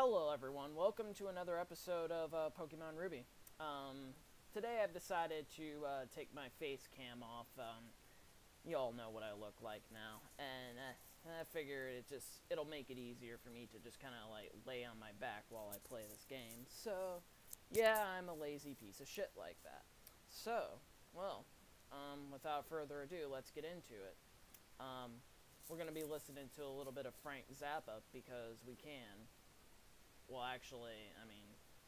Hello everyone, welcome to another episode of Pokemon Ruby. Today I've decided to take my face cam off. You all know what I look like now, and I figured it'll make it easier for me to just kind of like lay on my back while I play this game. So, yeah, I'm a lazy piece of shit like that. So, well, without further ado, let's get into it. We're going to be listening to a little bit of Frank Zappa because we can. Well, actually, I mean,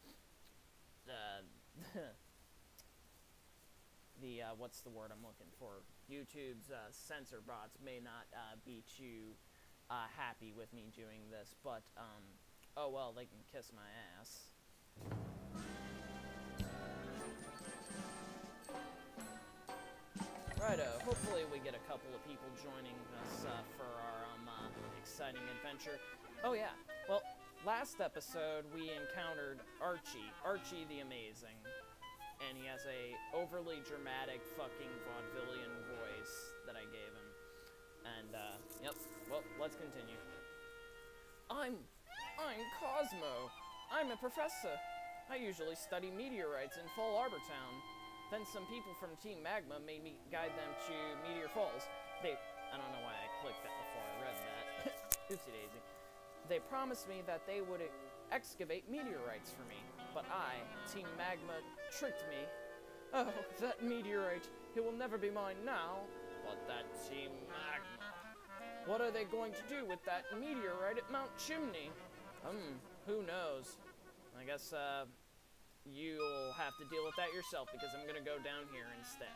what's the word I'm looking for? YouTube's censor bots may not be too happy with me doing this, but, oh well, they can kiss my ass. Righto, hopefully we get a couple of people joining us for our exciting adventure. Oh yeah, well, last episode we encountered Archie the Amazing, and he has a overly dramatic fucking vaudevillian voice that I gave him. And yep, well, let's continue. I'm Cosmo. I'm a professor. I usually study meteorites in Fall Arbor Town. Then some people from Team Magma made me guide them to Meteor Falls. I don't know why I clicked that before I read that. Oopsie daisy. They promised me that they would excavate meteorites for me, but Team Magma, tricked me. Oh, that meteorite. It will never be mine now. But that Team Magma. What are they going to do with that meteorite at Mount Chimney? Who knows? I guess, you'll have to deal with that yourself, because I'm gonna go down here instead.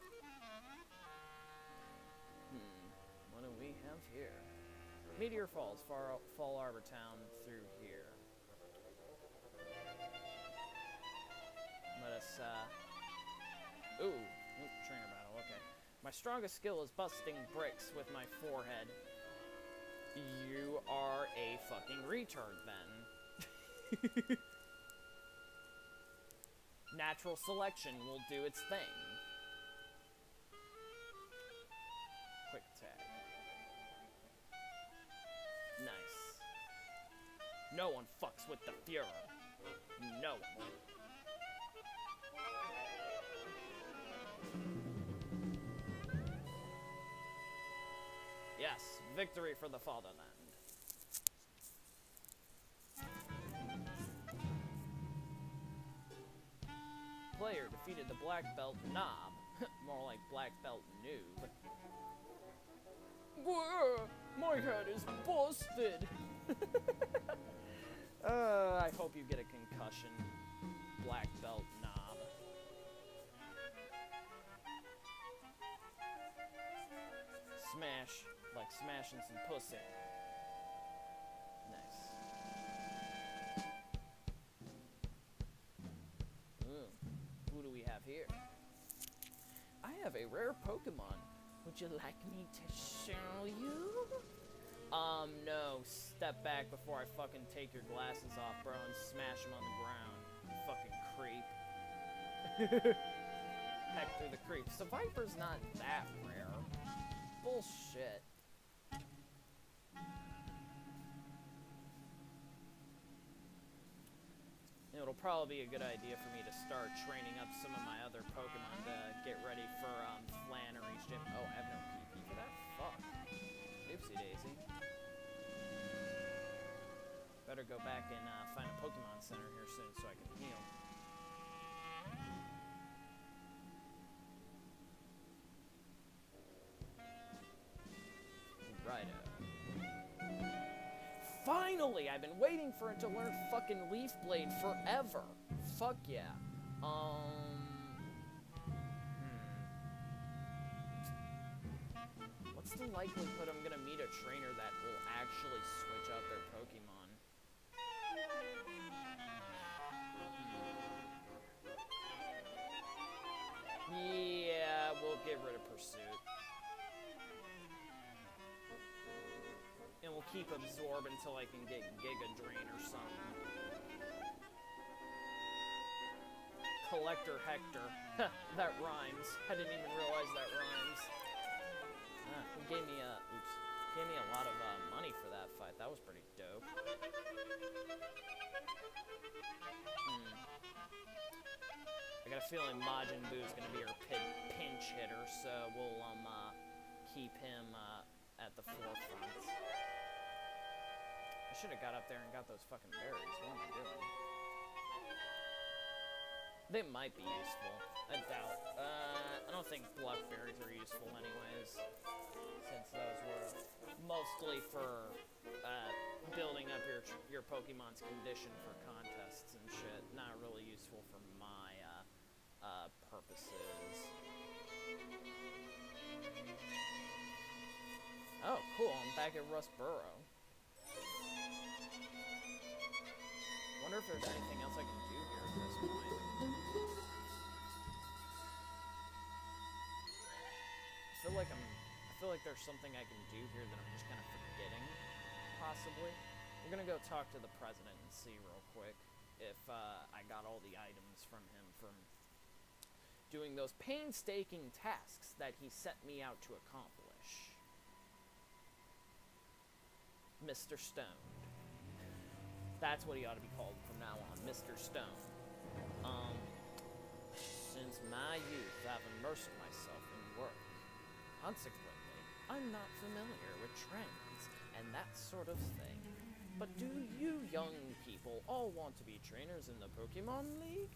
What do we have here? Meteor Falls, Fall Arbor Town, through here. Let us, ooh, trainer battle, okay. My strongest skill is busting bricks with my forehead. You are a fucking retard, then. Natural selection will do its thing. Quick attack. Nice. No one fucks with the Fuhrer. No one. Yes, victory for the fatherland. Player defeated the Black Belt Knob. More like Black Belt Noob. Whoa, my head is busted! I hope you get a concussion, Black Belt Knob. Smash, like smashing some pussy. Nice. Who do we have here? I have a rare Pokemon. Would you like me to show you? No. Step back before I fucking take your glasses off, bro, and smash them on the ground. You fucking creep. Hector the Creep. So Viper's not that rare. Bullshit. It'll probably be a good idea for me to start training up some of my other Pokemon to get ready for Flannery's gym. Oh, I have no PP for that? Fuck. Oopsie daisy. Better go back and find a Pokemon Center here soon so I can heal. Righto. Finally! I've been waiting for it to learn fucking Leaf Blade forever. Fuck yeah. What's the likelihood I'm gonna meet a trainer that will actually switch out their Pokemon? Yeah, we'll get rid of Pursuit. And we'll keep Absorb until I can get Giga Drain or something. Collector Hector. That rhymes. I didn't even realize that rhymes. He gave me a lot of money for that fight. That was pretty dope. got a feeling Majin Buu's gonna be our pinch hitter, so we'll keep him at the forefront. I should have got up there and got those fucking berries. What am I doing? They might be useful. I doubt. I don't think blackberries are useful anyways, since those were mostly for building up your Pokemon's condition for contests and shit. Not really useful for my purposes. Oh, cool. I'm back at Rust Burrow. Wonder if there's anything else I can do here at this point. I feel like there's something I can do here that I'm just kind of forgetting, possibly. We're gonna go talk to the president and see real quick if I got all the items from him from doing those painstaking tasks that he set me out to accomplish. Mr. Stone. That's what he ought to be called from now on, Mr. Stone. Since my youth, I've immersed myself in work. Consequently, I'm not familiar with trends and that sort of thing. But do you young people all want to be trainers in the Pokemon League?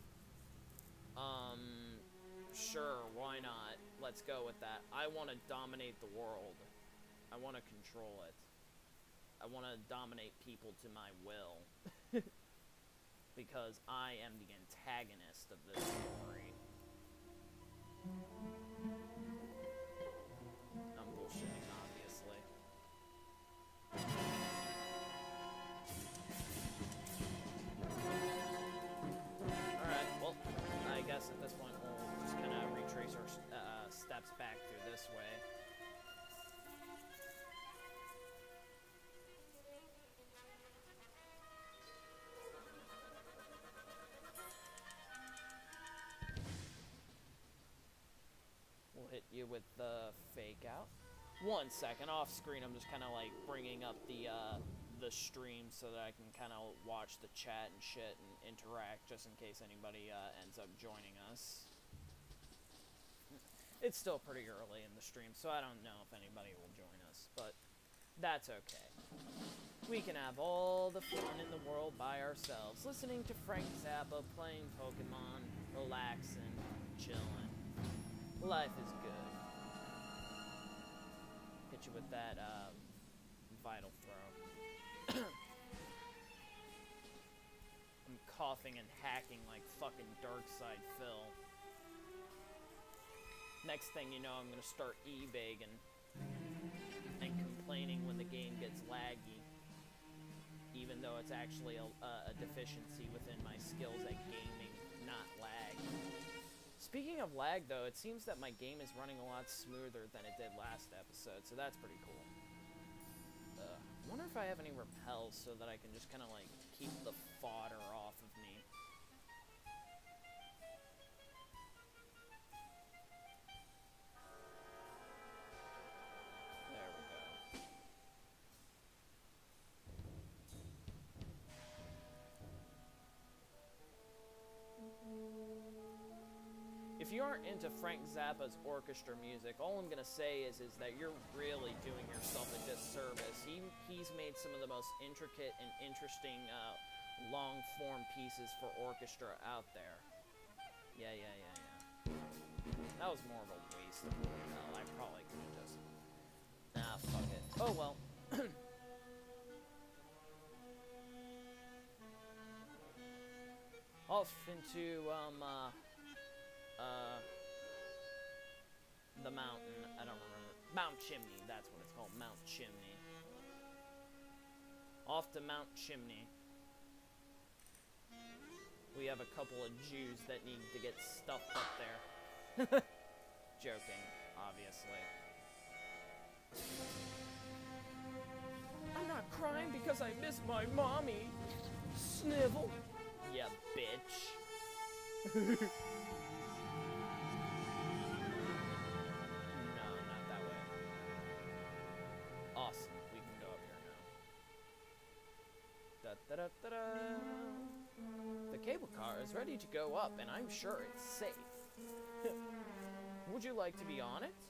Sure, why not? Let's go with that. I want to dominate the world. I want to control it. I want to dominate people to my will. Because I am the antagonist of this story. I'm bullshitting, obviously. Alright, well, I guess at this point we'll just kind of retrace our steps back through this way. Hit you with the fake out. 1 second, off screen I'm just kind of like bringing up the stream so that I can kind of watch the chat and shit and interact just in case anybody ends up joining us. It's still pretty early in the stream, so I don't know if anybody will join us, but that's okay. We can have all the fun in the world by ourselves, listening to Frank Zappa, playing Pokemon, relaxing, chilling. Life is good. Hit you with that, Vital Throw. I'm coughing and hacking like fucking Darkside Phil. Next thing you know, I'm gonna start e-begging and complaining when the game gets laggy. Even though it's actually a deficiency within my skills at gaming, not lag. Speaking of lag, though, it seems that my game is running a lot smoother than it did last episode, so that's pretty cool. I wonder if I have any repels so that I can just kind of, like, keep the fodder off of me. There we go. If you aren't into Frank Zappa's orchestra music, all I'm gonna say is that you're really doing yourself a disservice. He's made some of the most intricate and interesting long-form pieces for orchestra out there. Yeah. That was more of a waste of repel. I probably could have just... Nah, fuck it. Oh well. Off into, the mountain, I don't remember. Mount Chimney, that's what it's called, Mount Chimney. Off to Mount Chimney. We have a couple of Jews that need to get stuffed up there. Joking, obviously. I'm not crying because I miss my mommy. Snivel. Yeah, bitch. Awesome, we can go up here now. Da-da-da-da-da. The cable car is ready to go up, and I'm sure it's safe. Would you like to be on it?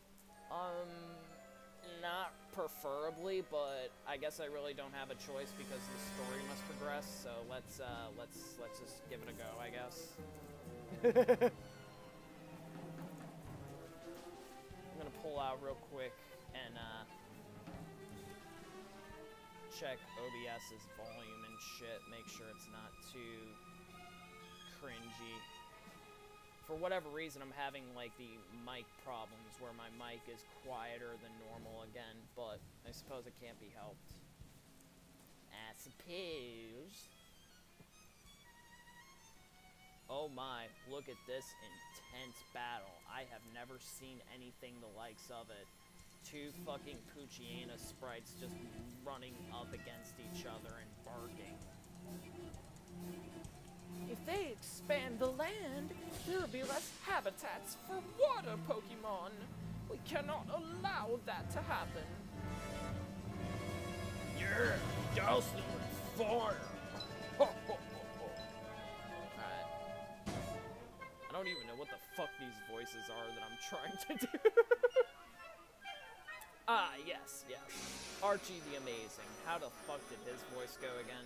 Not preferably, but I guess I really don't have a choice because the story must progress. So let's just give it a go, I guess. I'm gonna pull out real quick and check OBS's volume and shit. Make sure it's not too cringy. For whatever reason, I'm having, like, the mic problems where my mic is quieter than normal again, but I suppose it can't be helped. I suppose. Oh my, look at this intense battle. I have never seen anything the likes of it. Two fucking Poochyena sprites just running up against each other and barking. If they expand the land, there'll be less habitats for water Pokemon. We cannot allow that to happen. Yeah, douse them with fire. Ho, ho, ho, ho. Alright. I don't even know what the fuck these voices are that I'm trying to do. Ah, yes, yes. Archie the Amazing. How the fuck did his voice go again?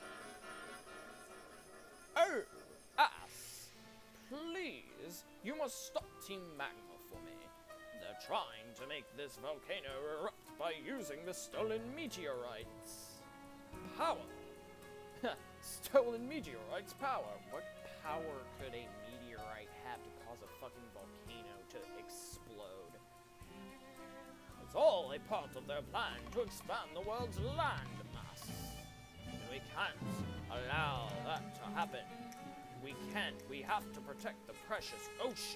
Oh, ass! Please, you must stop Team Magma for me. They're trying to make this volcano erupt by using the stolen meteorites. Power! Stolen meteorites power. What power could a meteorite have to cause a fucking volcano to explode? It's all a part of their plan to expand the world's land mass. And we can't allow that to happen. We can't. We have to protect the precious ocean.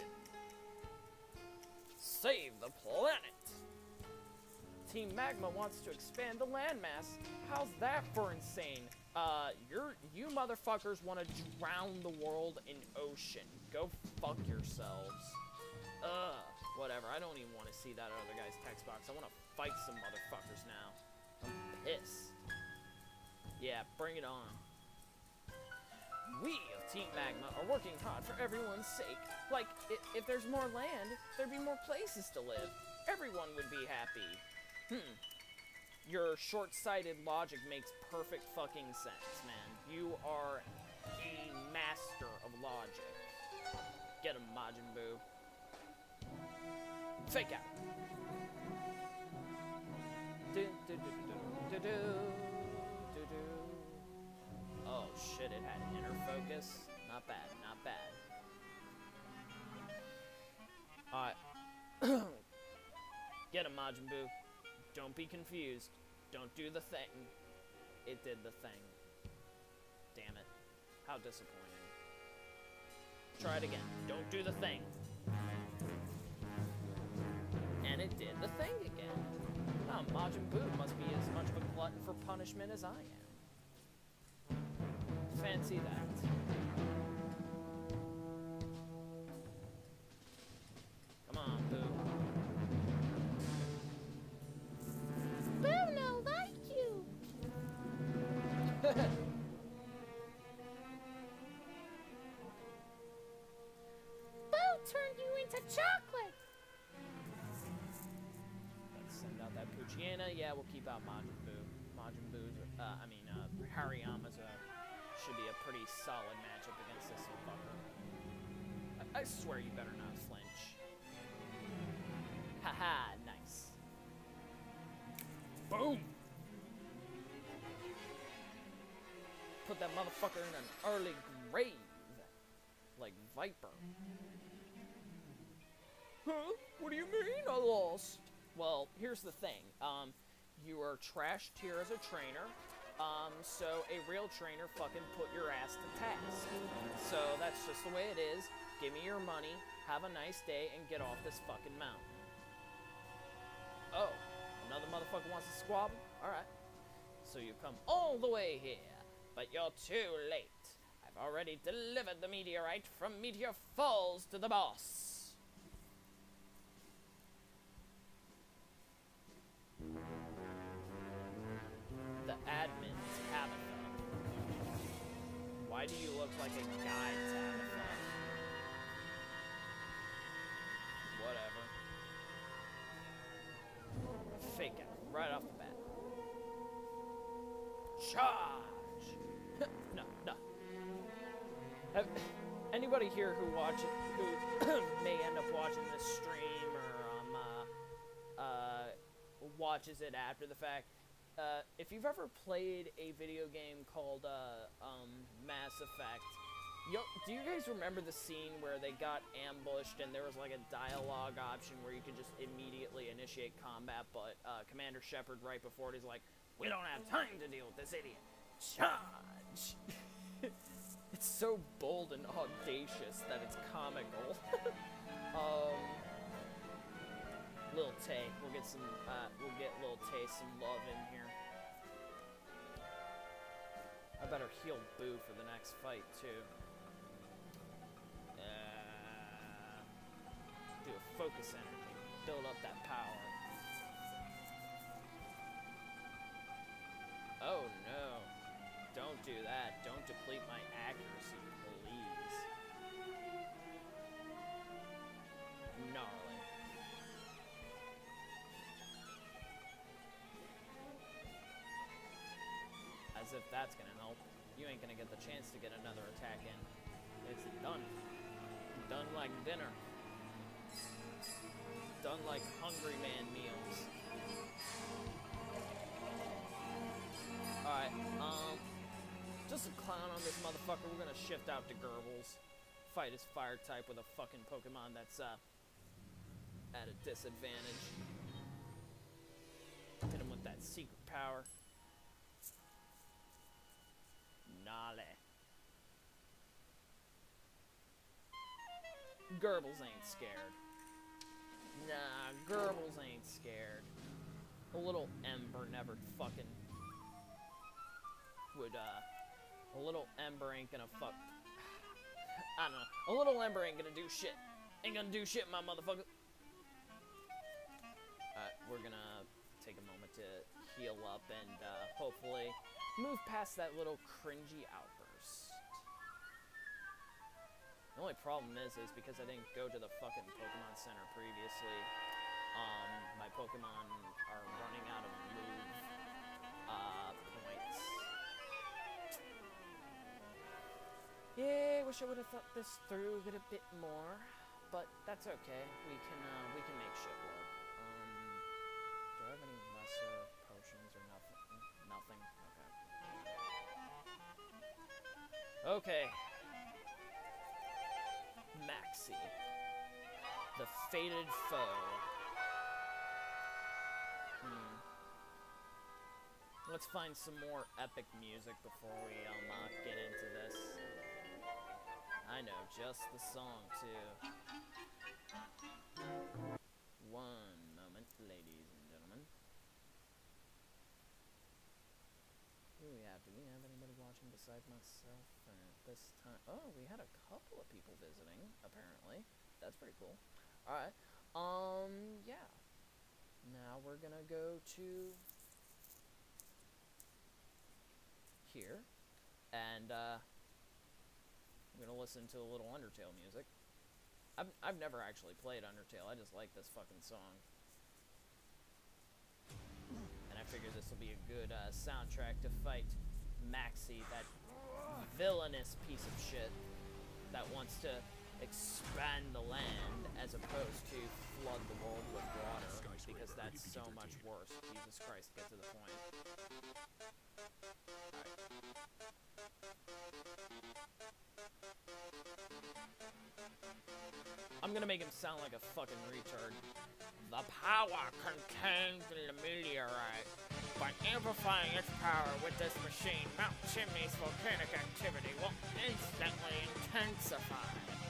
Save the planet. Team Magma wants to expand the landmass. How's that for insane? You motherfuckers want to drown the world in ocean. Go fuck yourselves. Whatever. I don't even want to see that other guy's text box. I want to fight some motherfuckers now. I'm pissed. Yeah, bring it on. We of Team Magma are working hard for everyone's sake. Like, if there's more land, there'd be more places to live. Everyone would be happy. Your short-sighted logic makes perfect fucking sense, man. You are a master of logic. Get him, Majin Buu. Fake out. Oh shit, it had inner focus. Not bad, not bad. Alright. Get him, Majin Buu. Don't be confused. Don't do the thing. It did the thing. Damn it. How disappointing. Try it again. Don't do the thing. And it did the thing again. Now, Majin Buu must be as much of a glutton for punishment as I am. Fancy that. Come on, Boo. Boo no like you. Boo turned you into chocolate. Let's send out that Poochyena. Yeah, we'll keep out Majin Buu. Majin Buu's, Hariyama's should be a pretty solid matchup against this fucker. I swear you better not flinch. Haha, nice. Boom! Put that motherfucker in an early grave. Like Viper. Huh? What do you mean I lost? Well, here's the thing. You are trashed here as a trainer. So a real trainer fucking put your ass to task. So that's just the way it is. Give me your money, have a nice day, and get off this fucking mountain. Oh, another motherfucker wants to squabble? Alright. So you come all the way here, but you're too late. I've already delivered the meteorite from Meteor Falls to the boss. The admin's Tabitha. Why Why do you look like a guy, Tabitha? Whatever. Fake out, right off the bat. Charge! No, no. Have anybody here who may end up watching this stream or watches it after the fact, if you've ever played a video game called Mass Effect, do you guys remember the scene where they got ambushed and there was like a dialogue option where you could just immediately initiate combat, but Commander Shepard right before it is like, we don't have time to deal with this idiot. Charge! It's so bold and audacious that it's comical. Lil Tay, we'll get Lil Tay some love in here. I better heal Boo for the next fight too. Do a focus energy, build up that power. Oh no, don't do that. Don't deplete my accuracy, please. Gnarly. As if that's gonna help. You ain't gonna get the chance to get another attack in. It's done. Done like dinner. Done like Hungry Man meals. Alright, just a clown on this motherfucker. We're gonna shift out to Goebbels. Fight his fire type with a fucking Pokemon that's, at a disadvantage. Hit him with that secret power. Nale. Goebbels ain't scared. Nah, Goebbels ain't scared. A little Ember never fucking would, a little Ember ain't gonna fuck. I don't know. A little Ember ain't gonna do shit. Ain't gonna do shit, my motherfucker. We're gonna take a moment to heal up and, hopefully move past that little cringy outburst. The only problem is because I didn't go to the fucking Pokemon Center previously, my Pokemon are running out of move, points. Yeah, wish I would have thought this through a bit more, but that's okay. We can make shit work. Do I have any lesser potions or nothing? Nothing? Okay. Okay. Maxie. The fated foe. Let's find some more epic music before we, get into this. I know just the song, too. One moment, ladies and gentlemen. Who do we have? Do we have anybody watching besides myself at this time? Oh, we had a couple of people visiting, apparently. That's pretty cool. Alright. Yeah. Now we're gonna go to here. And, I'm gonna listen to a little Undertale music. I've never actually played Undertale. I just like this fucking song. And I figure this will be a good soundtrack to fight Maxie, that villainous piece of shit that wants to expand the land as opposed to flood the world with water, because that's so much worse. Jesus Christ, get to the point. I'm gonna make him sound like a fucking retard. The power contained in the meteorite. By amplifying its power with this machine, Mount Chimney's volcanic activity will instantly intensify.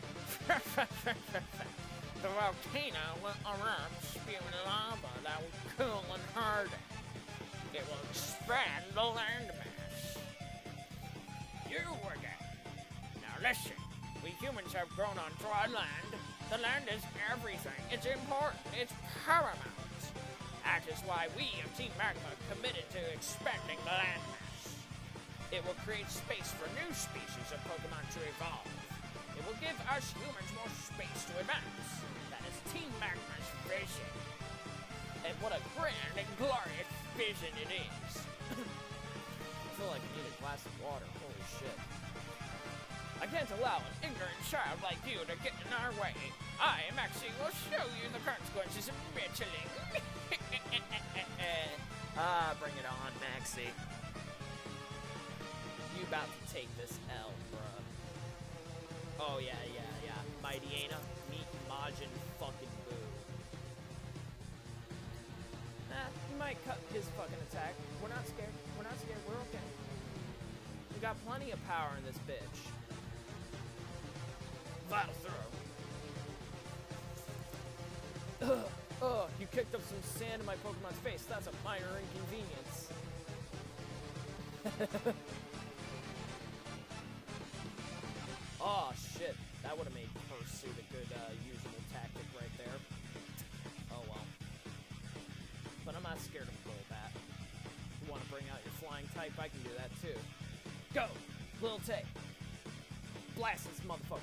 The volcano will erupt, spewing lava that will cool and harden. It will expand the landmass. You again. Now listen, we humans have grown on dry land. The land is everything. It's important. It's paramount. That is why we of Team Magma committed to expanding the landmass. It will create space for new species of Pokemon to evolve. It will give us humans more space to advance. That is Team Magma's vision. And what a grand and glorious vision it is. I feel like I need a glass of water. Holy shit. I can't allow an ignorant child like you to get in our way. I, Maxie, will show you the consequences of meddling. Bring it on, Maxie. You about to take this L, bruh. Oh, yeah. Mighty Aina, meet Majin fucking Buu. You might cut his fucking attack. We're not scared. We're okay. We got plenty of power in this bitch. Vital throw. Ugh, you kicked up some sand in my Pokemon's face. That's a minor inconvenience. Oh, shit. That would have made Pursuit a good, usable tactic right there. Oh, well. But I'm not scared of Golbat. You want to bring out your flying type? I can do that, too. Go! Lil Tay. Blast this motherfucker.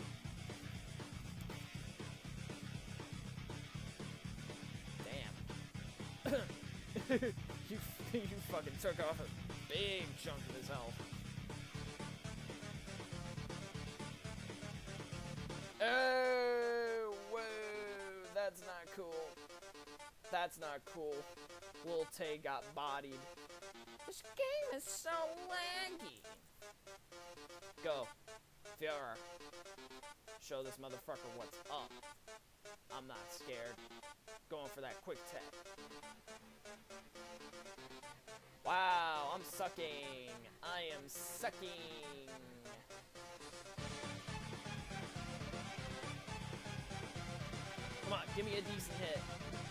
Damn. you fucking took off a big chunk of his health. Oh, whoa, that's not cool. That's not cool. Lil Tay got bodied. This game is so laggy. Go, Fiora. Show this motherfucker what's up. I'm not scared. Going for that quick tech. Wow, I'm sucking. I am sucking. Come on, give me a decent hit.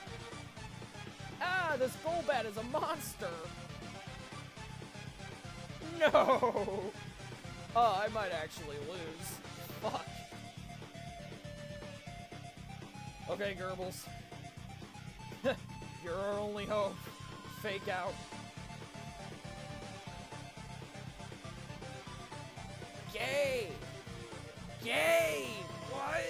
Ah, this Golbat is a monster. No. Oh, I might actually lose. Fuck. Okay, Goebbels. You're our only hope. Fake out. Yay! Yay! What?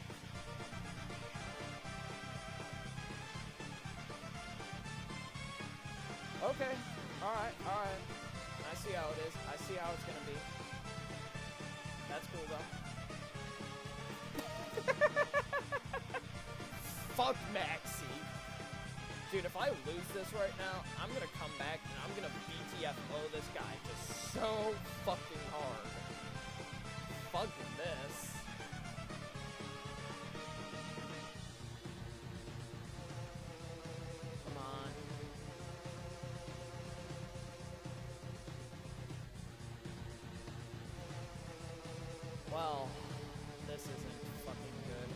Okay. Alright. I see how it is. I see how it's gonna be. That's cool, though. Fuck Maxie. Dude, if I lose this right now, I'm gonna come back and I'm gonna BTFO this guy just so fucking hard. Fuck this. Come on. Well, this isn't fucking good.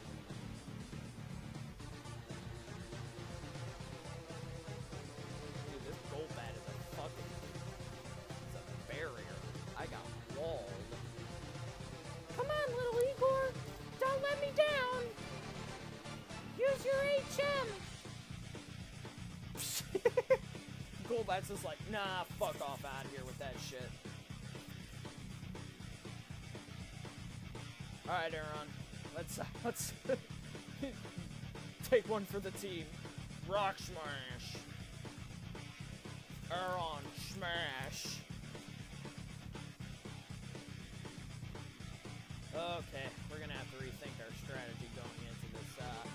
Dude, this Golbat is a fucking... It's a barrier. I got walled. Come on, little Igor. Don't let me down. Use your HM. Golbat's just like, nah, fuck off out of here with that shit. Alright, Aaron. Let's take one for the team. Rock smash. Aaron, smash. Okay, we're gonna have to rethink our strategy going into this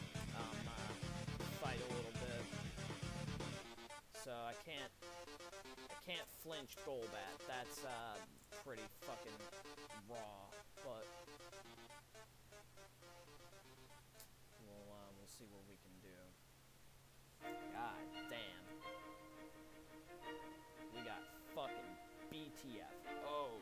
fight a little bit. So I can't flinch Golbat. That's pretty fucking raw, but we'll see what we can do. God damn. We got fucking BTFO'd.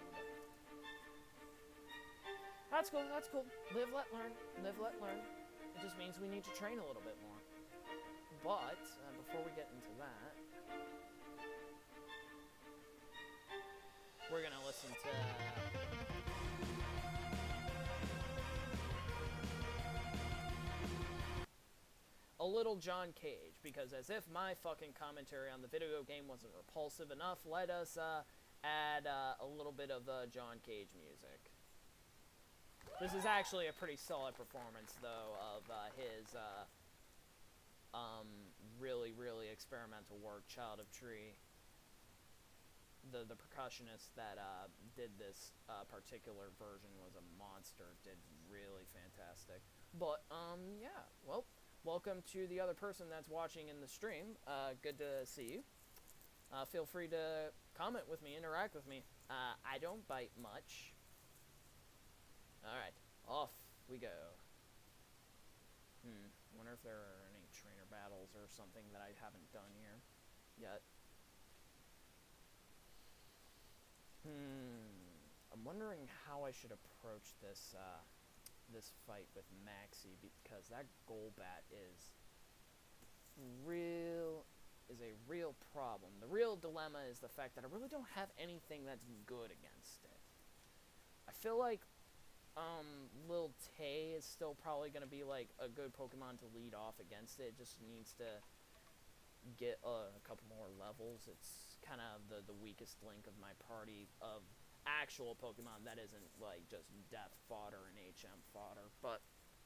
That's cool, that's cool. Live, let learn. Live, let learn. It just means we need to train a little bit more. But, before we get into that, we're gonna listen to... a little John Cage, because as if my fucking commentary on the video game wasn't repulsive enough, let us, add a little bit of John Cage music. This is actually a pretty solid performance, though, of his really, really experimental work, Child of Tree. The percussionist that did this particular version was a monster. Did really fantastic. But yeah, well, welcome to the other person that's watching in the stream. Good to see you. Feel free to comment with me, interact with me. I don't bite much. Alright, off we go. Wonder if there are any trainer battles or something that I haven't done here yet. I'm wondering how I should approach this this fight with Maxie, because that Golbat is a real problem. The real dilemma is the fact that I really don't have anything that's good against it. I feel like Lil Tay is still probably going to be like a good Pokemon to lead off against it. It just needs to get a couple more levels. It's kind of the weakest link of my party of actual Pokemon that isn't like just death fodder and HM fodder. But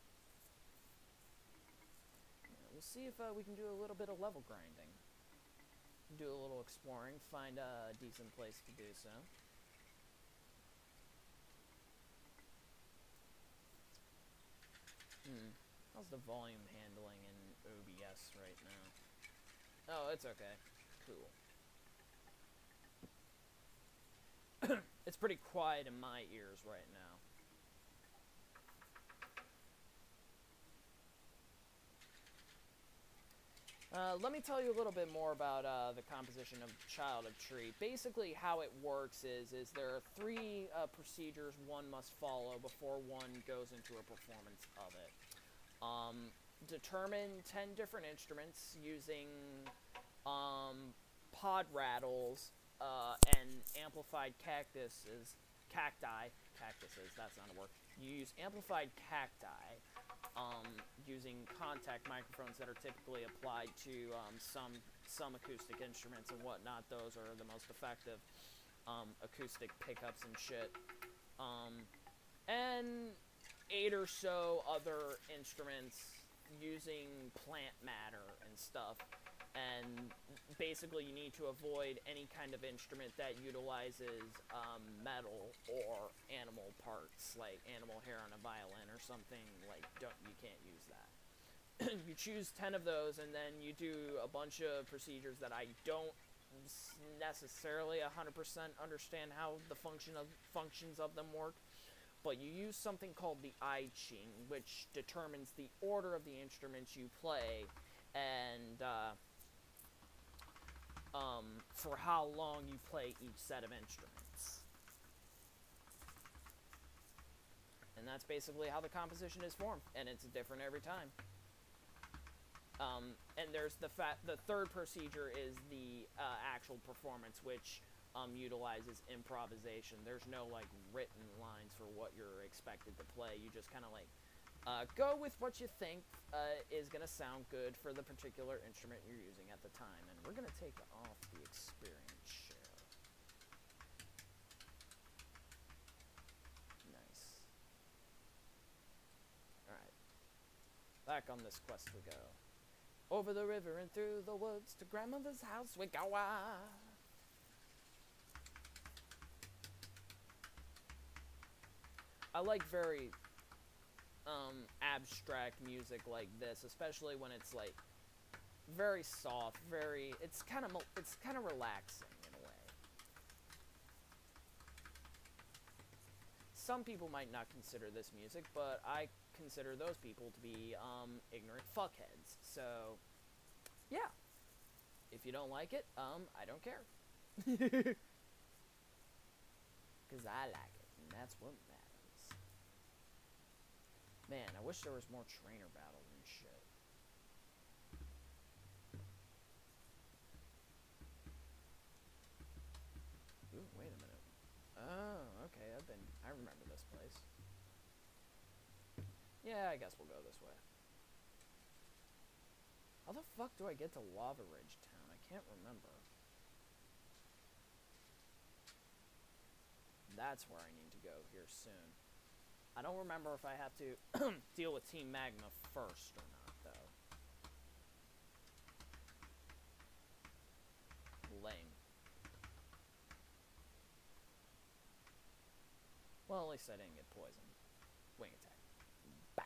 yeah, we'll see if we can do a little bit of level grinding. Do a little exploring, find a decent place to do so. How's the volume handling in OBS right now? Oh, it's okay. Cool. It's pretty quiet in my ears right now. Let me tell you a little bit more about the composition of Child of Tree. Basically, how it works is there are 3 procedures one must follow before one goes into a performance of it. Determine 10 different instruments using pod rattles and amplified cacti, that's not a word. You use amplified cacti using contact microphones that are typically applied to some acoustic instruments and whatnot. Those are the most effective acoustic pickups and shit. And 8 or so other instruments using plant matter and stuff. And basically you need to avoid any kind of instrument that utilizes metal or animal parts, like animal hair on a violin or something. Like, you can't use that. You choose 10 of those, and then you do a bunch of procedures that I don't necessarily 100% understand how the functions of them work. But you use something called the I Ching, which determines the order of the instruments you play, and for how long you play each set of instruments. And that's basically how the composition is formed, and it's different every time. And there's the third procedure is the actual performance, which utilizes improvisation. There's no like written lines for what you're expected to play. You just kind of like go with what you think is gonna sound good for the particular instrument you're using at the time. And we're gonna take off the experience share. Nice. Alright. Back on this quest we go. Over the river and through the woods to grandmother's house we go. I like very abstract music like this, especially when it's like very soft, it's kind of relaxing in a way. Some people might not consider this music, but I consider those people to be ignorant fuckheads. So yeah, if you don't like it, I don't care. Cause I like it, and that's what matters. Man, I wish there was more trainer battles and shit. Ooh, wait a minute. Oh, okay, I remember this place. Yeah, I guess we'll go this way. How the fuck do I get to Lava Ridge Town? I can't remember. That's where I need to go here soon. I don't remember if I have to deal with Team Magma first or not, though. Lame. Well, at least I didn't get poisoned. Wing attack. Bow.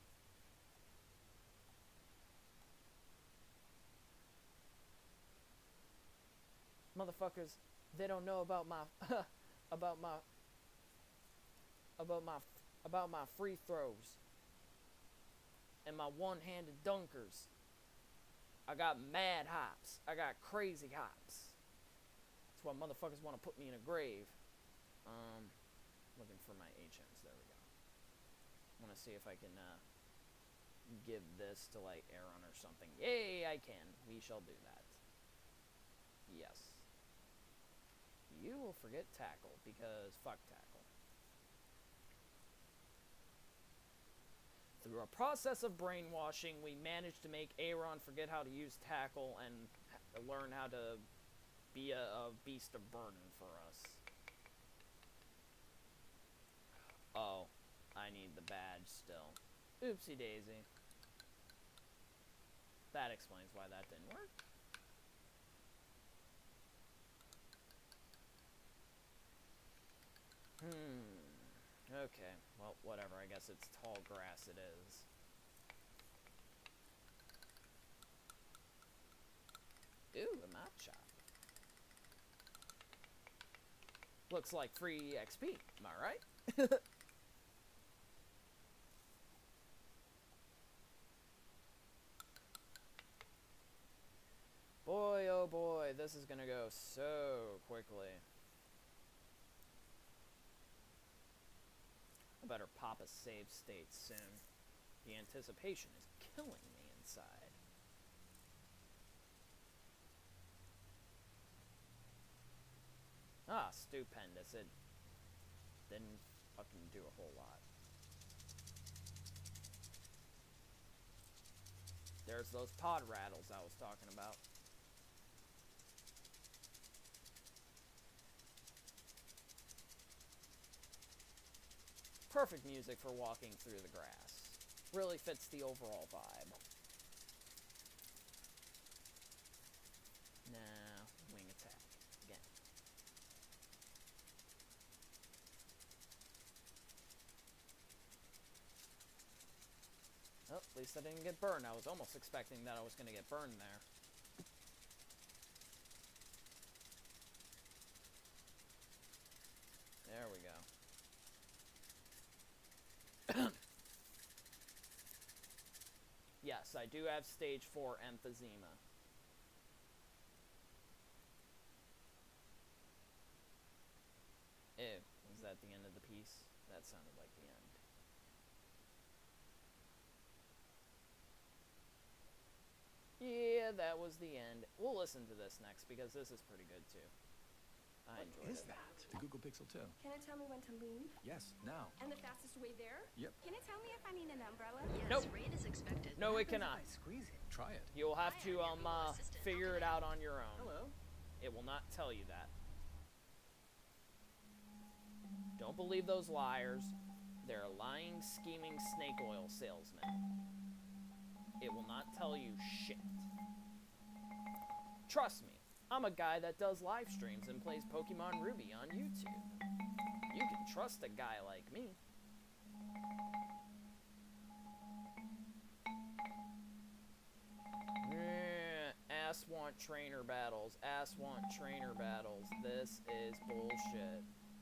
Motherfuckers, they don't know about my about my free throws and my one-handed dunkers. I got mad hops. I got crazy hops. That's why motherfuckers want to put me in a grave. Looking for my HMs. There we go. I want to see if I can give this to like Aaron or something. Yay, I can. We shall do that. Yes. You will forget tackle because fuck tackle. Through a process of brainwashing, we managed to make Aaron forget how to use tackle and learn how to be a beast of burden for us. Oh, I need the badge still. Oopsie daisy. That explains why that didn't work. Okay, well, whatever. I guess it's tall grass it is. Ooh, a map shop. Looks like free XP, am I right? Boy, oh boy, this is gonna go so quickly. I better pop a save state soon. The anticipation is killing me inside. Ah, stupendous. It didn't fucking do a whole lot. There's those pod rattles I was talking about. Perfect music for walking through the grass. Really fits the overall vibe. Nah, wing attack. Again. Oh, at least I didn't get burned. I was almost expecting that I was going to get burned there. There we go. Yes, I do have stage 4 emphysema. Ew, was that the end of the piece? That sounded like the end. Yeah, that was the end. We'll listen to this next because this is pretty good too. I enjoyed it. What is that? The Google Pixel 2. Can it tell me when to leave? Yes, now. And the fastest way there? Yep. Can it tell me if I need an umbrella? Yes, Nope. rain is expected. No, it cannot. Squeeze it. Try it. You'll have Hi, to I'm your Google Assistant. figure it out on your own. Hello. It will not tell you that. Don't believe those liars. They're lying, scheming snake oil salesmen. It will not tell you shit. Trust me, I'm a guy that does live streams and plays Pokemon Ruby on YouTube. You can trust a guy like me. Ass want trainer battles. Ass want trainer battles. This is bullshit.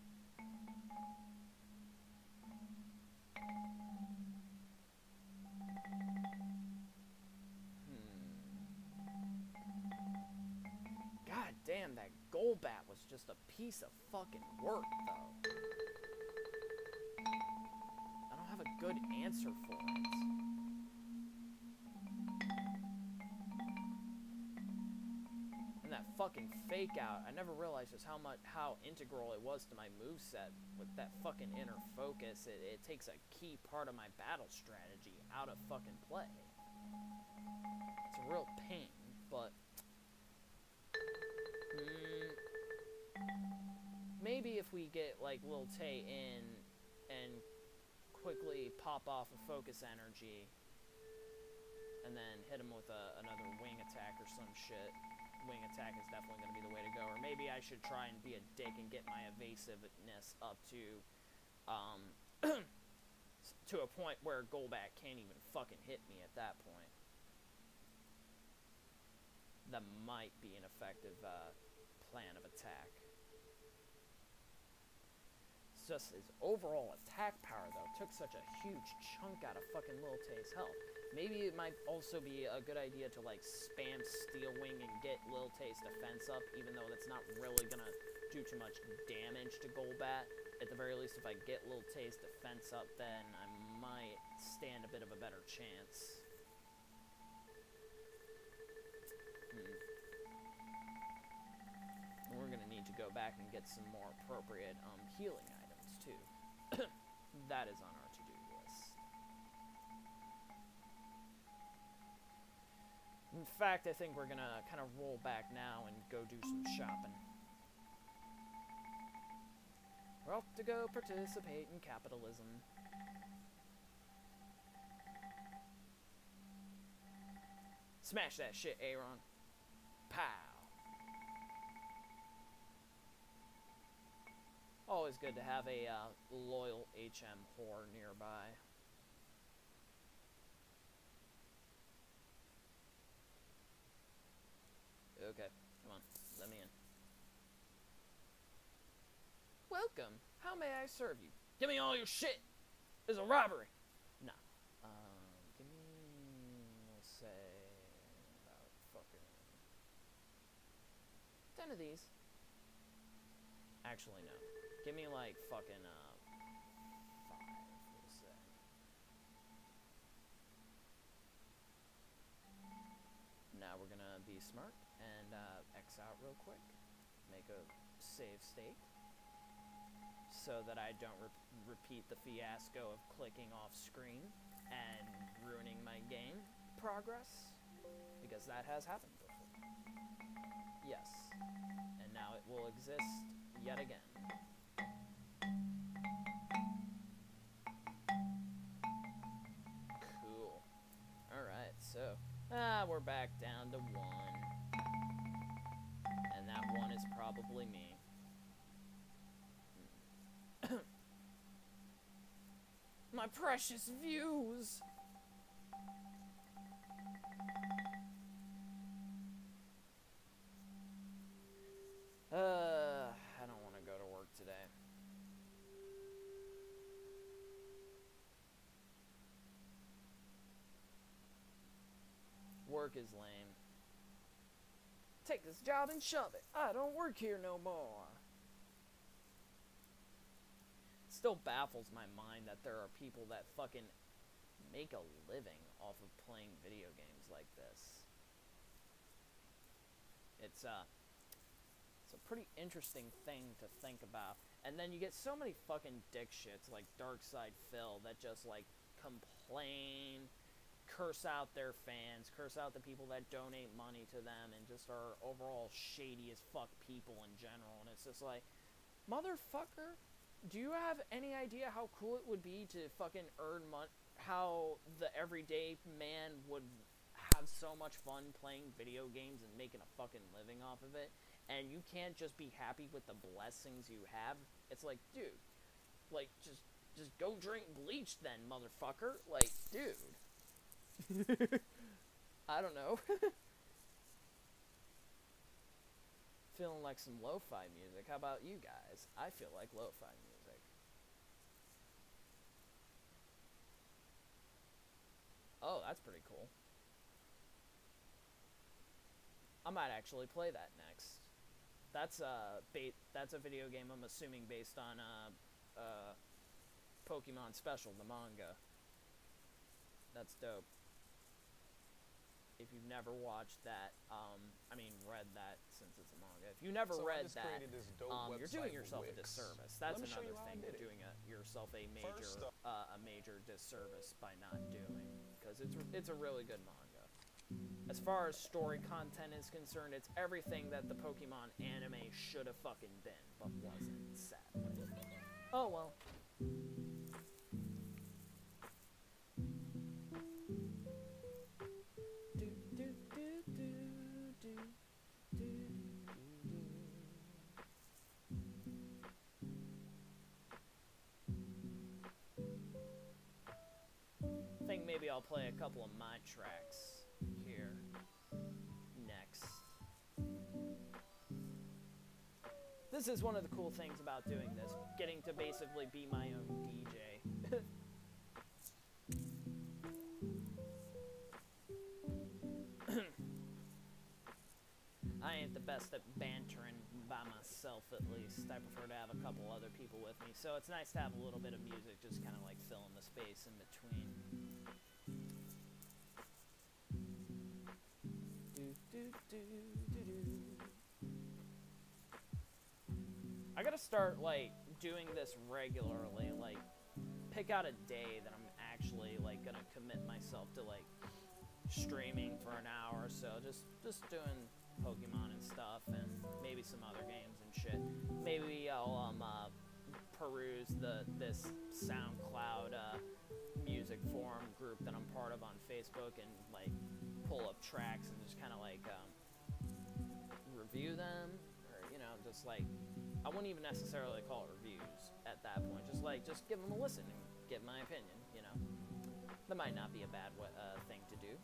God damn, that Golbat was just a piece of fucking work, though. I don't have a good answer for it. And that fucking fake out, I never realized just how integral it was to my moveset with that fucking inner focus. It takes a key part of my battle strategy out of fucking play. It's a real pain, but maybe maybe if we get, like, Lil Tay in and quickly pop off a focus energy and then hit him with another wing attack or some shit. Wing attack is definitely going to be the way to go. Or maybe I should try and be a dick and get my evasiveness up to, to a point where Golbat can't even fucking hit me at that point. That might be an effective plan of attack. It's just his overall attack power, though, took such a huge chunk out of fucking Lil Tay's health. Maybe it might also be a good idea to, like, spam Steel Wing and get Lil Tay's defense up, even though that's not really gonna do too much damage to Golbat. At the very least, if I get Lil Tay's defense up, then I might stand a bit of a better chance. And we're gonna need to go back and get some more appropriate healing items too. That is on our to-do list. In fact, I think we're gonna kind of roll back now and go do some shopping. We're off to go participate in capitalism. Smash that shit, Aaron. Pow. Always good to have a loyal HM whore nearby. Okay, come on, let me in. Welcome. How may I serve you? Give me all your shit. It's a robbery. Nah. Give me, we'll say, about fucking 10 of these. Actually, no. Give me like fucking 5, we'll say. Now we're gonna be smart and X out real quick. Make a save state. So that I don't repeat the fiasco of clicking off screen and ruining my game progress. Because that has happened before. Yes. And now it will exist yet again. Cool. Alright, so we're back down to 1. And that 1 is probably me. My precious views! I don't want to go to work today. Work is lame. Take this job and shove it. I don't work here no more. Still baffles my mind that there are people that fucking make a living off of playing video games like this. It's a pretty interesting thing to think about. And then you get so many fucking dick shits like Darkside Phil that just like complain, curse out their fans, curse out the people that donate money to them, and just are overall shady as fuck people in general. And it's just like, motherfucker, do you have any idea how cool it would be to fucking earn money? How the everyday man would have so much fun playing video games and making a fucking living off of it, and you can't just be happy with the blessings you have? It's like, dude, like, just go drink bleach then, motherfucker. Like, dude. I don't know. Feeling like some lo-fi music. How about you guys? I feel like lo-fi music. Oh, that's pretty cool. I might actually play that next. That's a video game I'm assuming based on Pokemon Special, the manga. That's dope. If you've never watched that, read that, since it's a manga. If you never read that, you're doing yourself a disservice. That's another thing, you're doing yourself a major disservice by not doing, because it's a really good manga. As far as story content is concerned, it's everything that the Pokemon anime should have fucking been, but wasn't, sadly. Oh well. Do, do, do, do, do, do, do. I think maybe I'll play a couple of my tracks here next. This is one of the cool things about doing this, getting to basically be my own DJ. I ain't the best at bantering by myself, at least. I prefer to have a couple other people with me, so it's nice to have a little bit of music, just kind of like filling the space in between. Do, do, do, do, do. I gotta start, like, doing this regularly, like, pick out a day that I'm actually, like, gonna commit myself to, like, streaming for an hour or so, just doing Pokemon and stuff, and maybe some other games and shit. Maybe I'll, peruse this SoundCloud, music forum group that I'm part of on Facebook and, like, pull up tracks and just kind of, like, review them, or, you know, just, like, I wouldn't even necessarily call it reviews at that point. Just give them a listen and give my opinion, you know. That might not be a bad thing to do.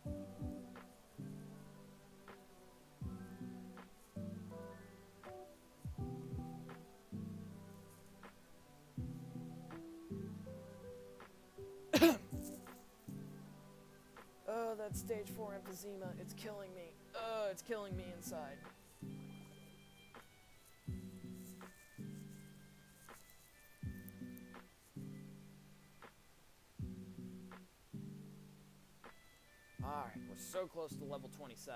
Oh, that stage 4 emphysema, it's killing me. Oh, it's killing me inside. Alright, we're so close to level 27.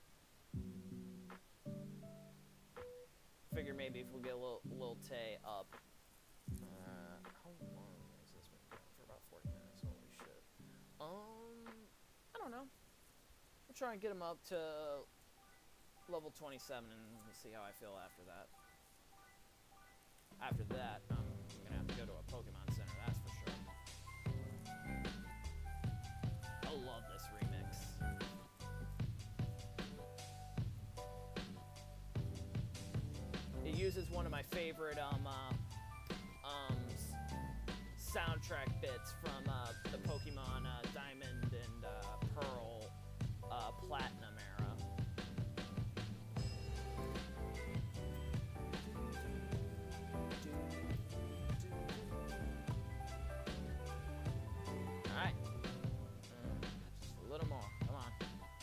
Figure maybe if we get a little Tay up. How long has this been going? For about 40 minutes, holy shit. I don't know. We'll try and get him up to level 27 and we'll see how I feel after that. After that, I'm gonna have to go to a Pokemon Center, that's for sure. I love this remix. It uses one of my favorite soundtrack bits from the Pokemon Diamond and Pearl Platinum era. Alright. Just a little more. Come on.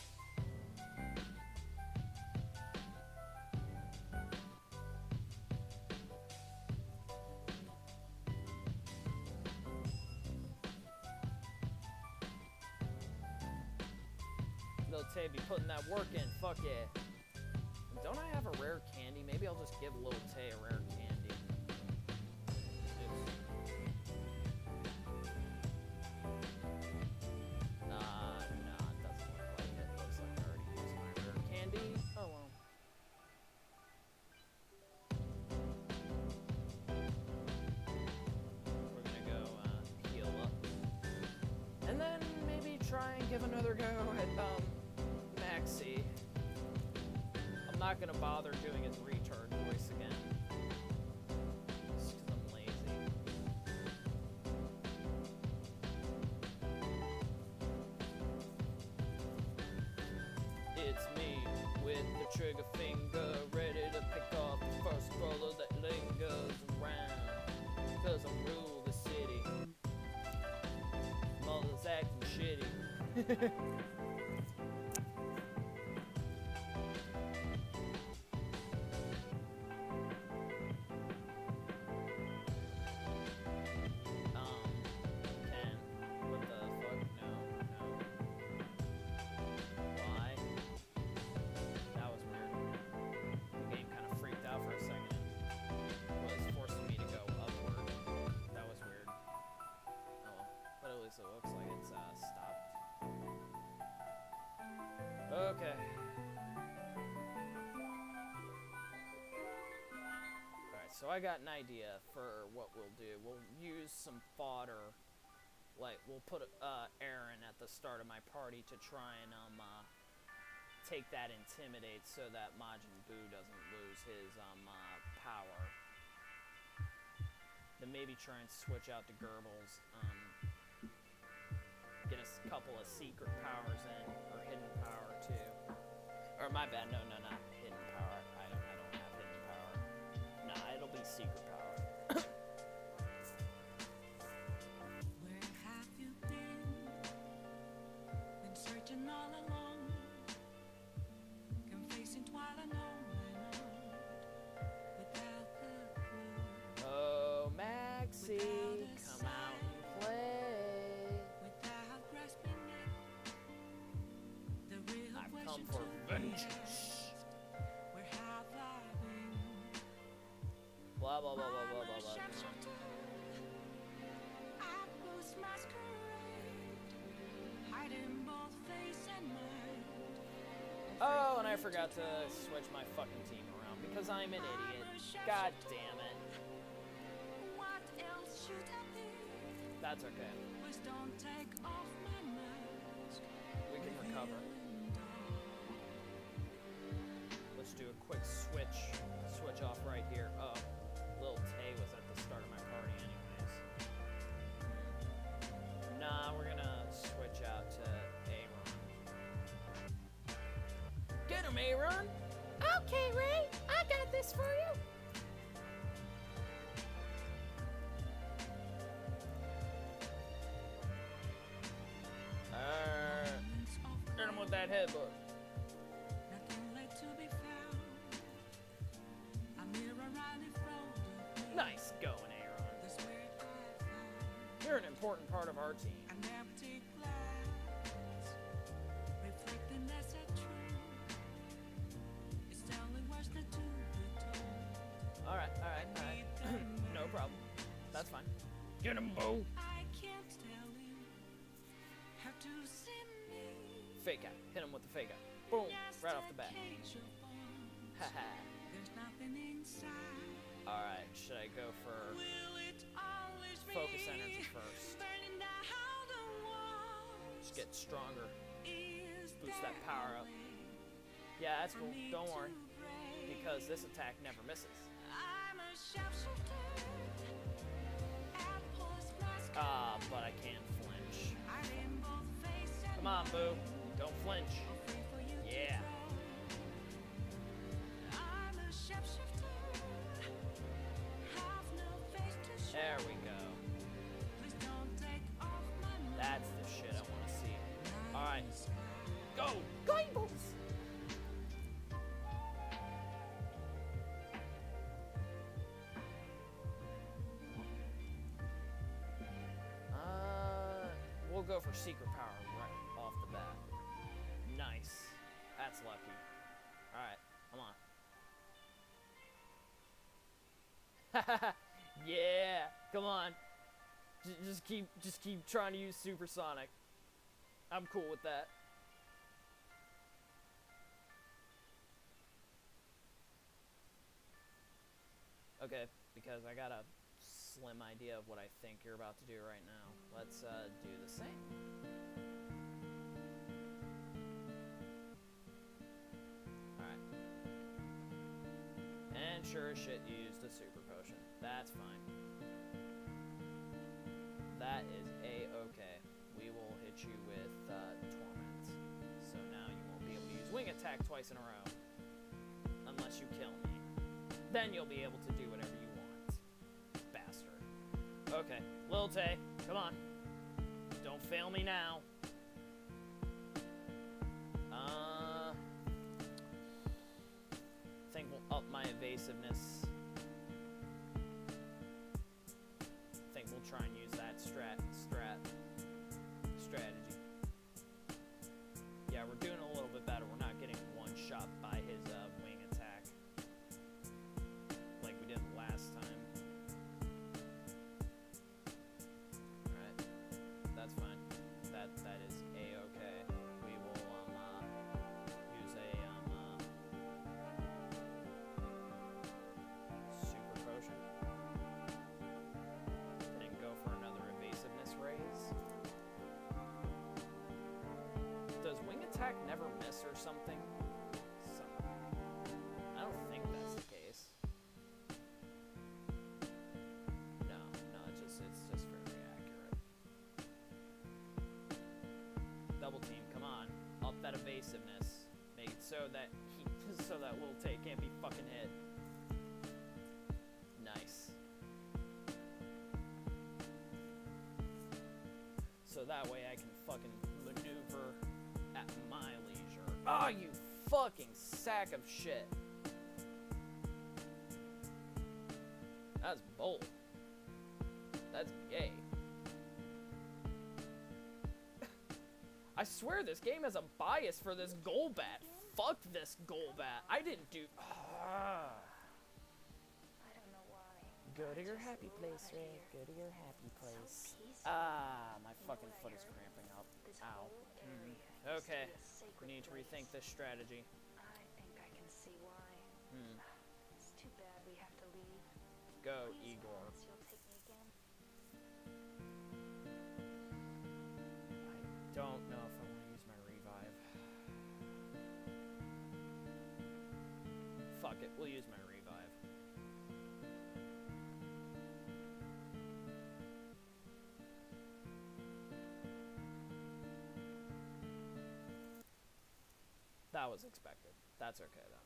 Lil Tay be putting that work in. Fuck yeah. Don't I have a rare candy? Maybe I'll just give Lil Tay a rare candy. Oops. No, it doesn't look like it. Looks like I already used my rare candy. Oh well. We're gonna go heal up. And then maybe try and give another go at Maxie. I'm not gonna bother doing his retard voice again. Just 'cause I'm lazy. It's me with the trigger finger, ready to pick off the first roller that lingers around. 'Cause I rule the city. Mother's acting shitty. What the fuck? No. Why? That was weird. The game kind of freaked out for a second. It was forcing me to go upward. That was weird. Oh well. But at least it looks like it's stopped. Okay. Alright, so I got an idea for what we'll do. We'll use some fodder. Like, we'll put Aaron at the start of my party to try and take that Intimidate so that Majin Buu doesn't lose his power. Then maybe try and switch out to Goebbels. Get a couple of secret powers in, or hidden power too. Or my bad, no, not hidden power. I don't have hidden power. Nah, it'll be secret power. Where have you been searching all along, confessing twilight without the clue. Oh, Maxie, come out and play. Without grasping it, the real I've come question for to vengeance. ask, where have I been? Blah blah blah blah blah I'm blah a blah. sharpshooter. I post masquerade, hiding both face and mind. Oh, and I forgot to switch my fucking team around because I'm an idiot. God damn it. What else should I be? That's okay. Please don't take off my mask. We can recover. Let's do a quick switch. Switch off right here. Oh, Lil Tay was at the start of my party anyways. Nah, we're gonna switch out to Aaron. Get him, Aaron! Okay, Ray, I got this for you. Hit him with that headbutt. Nothing left to be found. A mirror right in front of me. Nice going, Aaron. That's where I found You're an important part of our team. an empty glass, reflecting that's a truth. It's telling what's not to be told. Alright. No problem. That's fine. Get him, Bo! I can't tell you how to see me. Fake out. Hit him with the fake out. Boom! Right off the bat. Haha. There's nothing inside. Alright, should I go for Will it always be focus energy first? burning down the walls? Just get stronger. Is Boost that there power a up. way Yeah, that's for cool. me Don't to worry. break? Because this attack never misses. I'm a sharpshooter. Apples mask. But I can't flinch. I am both face and Come on, Boo. Don't flinch. free for you to Yeah. throw. I'm a sharpshooter. Have no face to show. There we go. Please don't take off my mask. That's the shit I want to see. Alright. Go! Goebbels. We'll go for secret power right off the bat. Nice. That's lucky. Alright, come on. Yeah, come on. Just keep trying to use supersonic. I'm cool with that. Okay, because I got a slim idea of what I think you're about to do right now. Let's do the same. Alright. And sure as shit, you used a super potion. That's fine. That is a-okay. We will hit you with Torment. So now you won't be able to use Wing Attack twice in a row. Unless you kill me. Then you'll be able to do whatever you want. Bastard. Okay, Lil Tay, come on. Don't fail me now. Think we'll up my evasiveness. Think we'll try and use that strategy. Yeah, we're doing a little bit better. We're not getting one shot by his wing attack like we did last time. Alright, that's fine. That is a-okay. We will use a super potion. something. So, I don't think that's the case. No, it's just very accurate. Double team, come on, up that evasiveness. Make it so that Lil Tay can't be fucking hit. Nice. So that way I can fucking maneuver at my leisure. Ah, you fucking sack of shit. That's bold. That's gay. I swear this game has a bias for this Golbat. Fuck this Golbat. I didn't do... I don't know why. Go to your happy place, Ray. Go to your happy place. Ah, my fucking foot is cramping up. Ow. Okay. We need to rethink this strategy. I think I can see why. It's too bad we have to leave. Go, Please Igor. promise you'll take me again. I don't know if I want to use my revive. Fuck it, we'll use my revive. That was expected. That's okay though.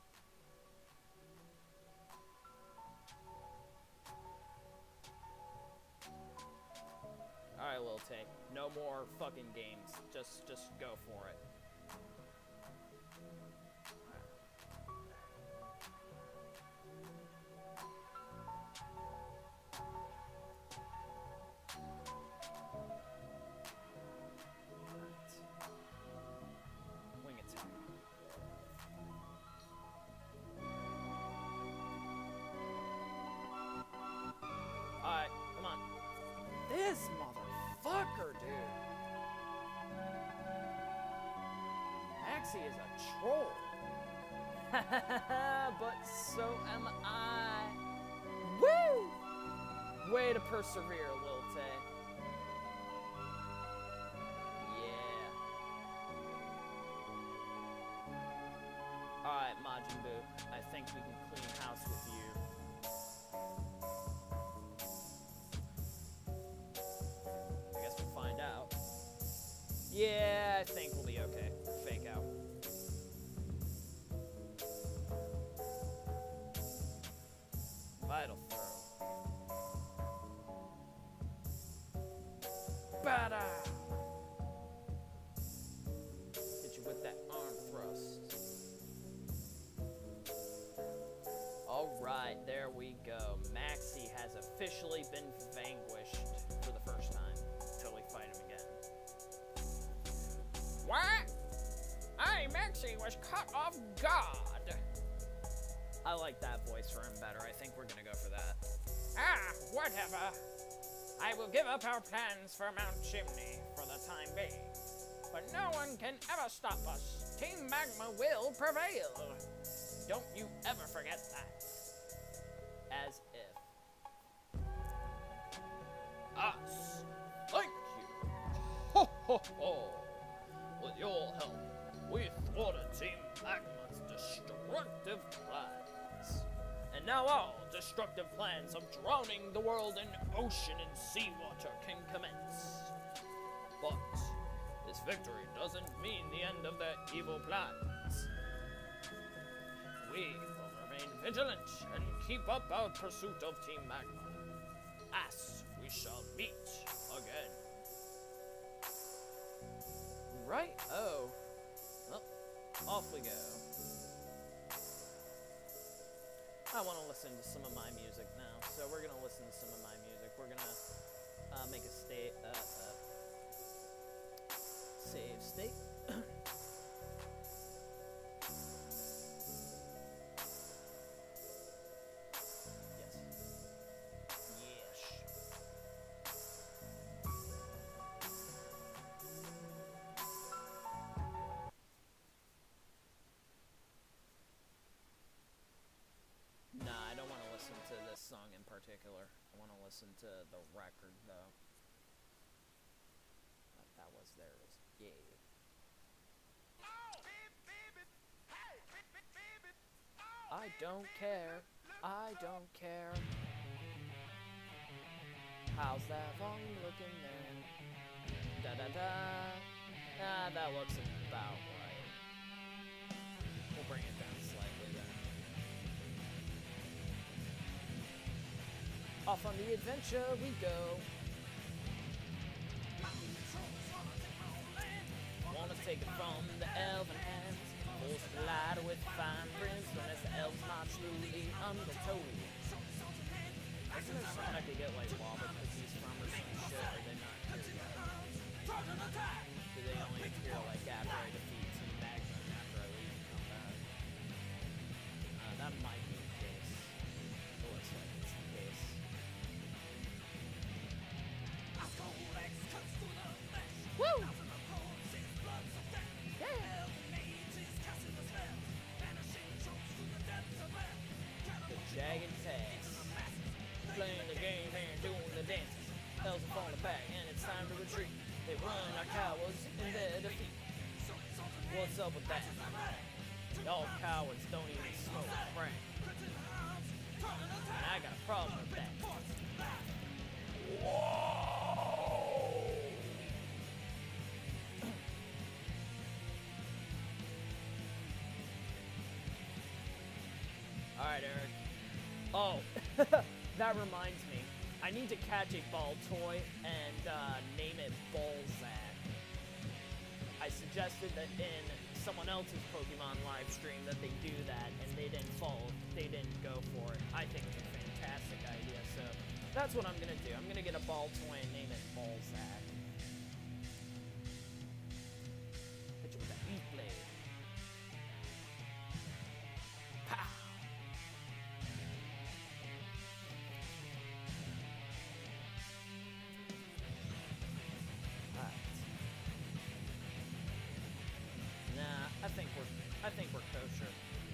Alright, Lil Tay. No more fucking games. Just go for it. Wing attack. Alright, come on. This motherfucker, dude. Maxie is a troll. But so am I. Woo! Way to persevere, Lil Tay. Yeah. Alright, Majin Buu. I think we can clean house with you. I guess we'll find out. Yeah, I think we'll be okay. Fake out. Vital throw. Bada! Hit you with that arm thrust. Alright, there we go. Maxie has officially been vanquished for the first time. Until we fight him again. What? Maxie was caught off guard. I like that voice for him better. I think we're gonna go for that. Ah, whatever. I will give up our plans for Mount Chimney for the time being. But no one can ever stop us. Team Magma will prevail. Don't you ever forget that. As if. Us. Thank you. Ho ho ho. With your help, we thwarted Team Magma's destructive plans. And now our destructive plans of drowning the world in ocean and seawater can commence. But this victory doesn't mean the end of their evil plans. We will remain vigilant and keep up our pursuit of Team Magma. As we shall meet again. Right? Oh. Well, off we go. I want to listen to some of my music now, so we're gonna listen to some of my music. We're gonna make a save state. Song in particular. I want to listen to the record though. That was theirs. Yay. I don't care. I don't care. How's that volume looking there? Da da da. Ah, that looks about right. We'll bring it down slightly then. Off on the adventure we go. Wanna take it from the elven hands. Force the ladder with fine brimstone as the elves march through the undertow. Isn't there something I could get like lava cookies from or some shit? Or are they not here yet? Do they only appear like after I defeat some magma and after I leave and come back? That might be the case. It looks like it's the case. Woo! The jagged task. Playing the game and doing the dances. Elves are falling back and it's time to retreat. They run like cowards in their defeat. What's up with that? Y'all cowards don't even smoke crack. And I got a problem with that. Alright, Eric. Oh, that reminds me. I need to catch a ball toy and name it Balzac. I suggested that in someone else's Pokemon live stream that they do that, and they didn't go for it. I think it's a fantastic idea, so that's what I'm gonna do. I'm gonna get a ball toy and name it Balzac. Hit you with that heat blade. Pow! I think we're kosher.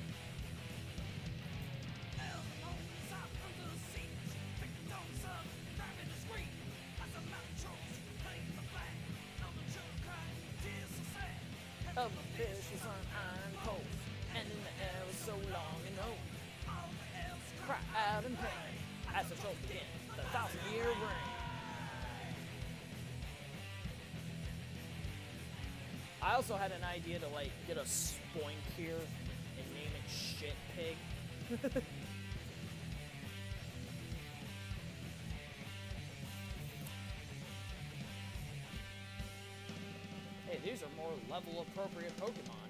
Of my fish was on iron poles, and in the air was so long and old. Cry out in pain as the trolls begin the 1,000-year reign. I also had an idea to like get a Spoink here and name it Shit Pig. Hey, these are more level appropriate Pokemon.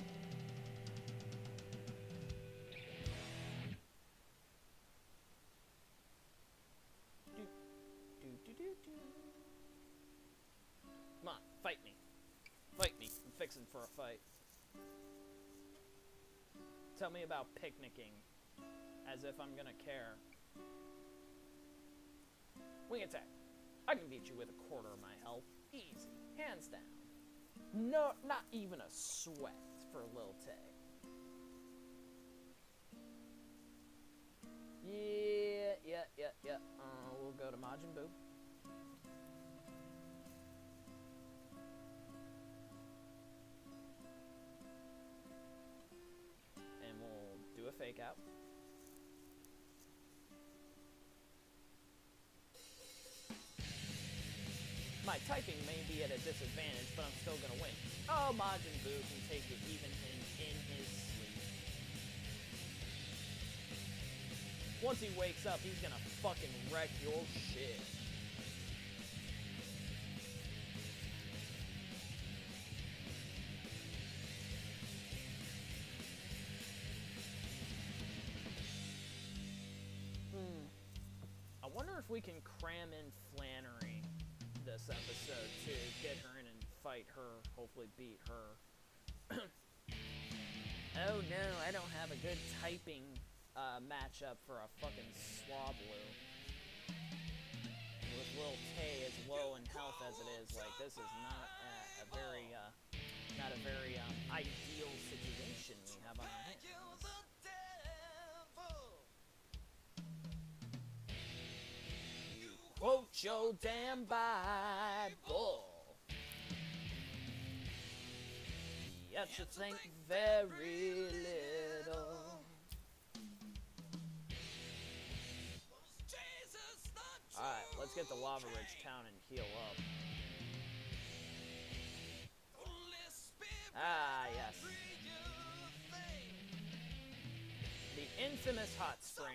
Come on, fight me. Fight me. I'm fixing for a fight. Tell me about picnicking. As if I'm gonna care. Wing attack. I can beat you with 1/4 of my health. Easy. Hands down. No, not even a sweat for Lil Tay. Yeah. We'll go to Majin Buu. And we'll do a fake out. My typing may be at a disadvantage, but I'm still gonna win. Oh, Majin Buu can take it even in his sleep. Once he wakes up, he's gonna fucking wreck your shit. I wonder if we can cram in Flannery this episode to get her in and fight her, hopefully beat her. Oh no, I don't have a good typing matchup for a fucking Swablu. With Lil Tay as low in health as it is, like, this is not a very ideal situation we have on our hands. Quote your damn Bible. Yet you think very little. Let's get to Lava Ridge Town and heal up. Ah, yes. The infamous hot spring.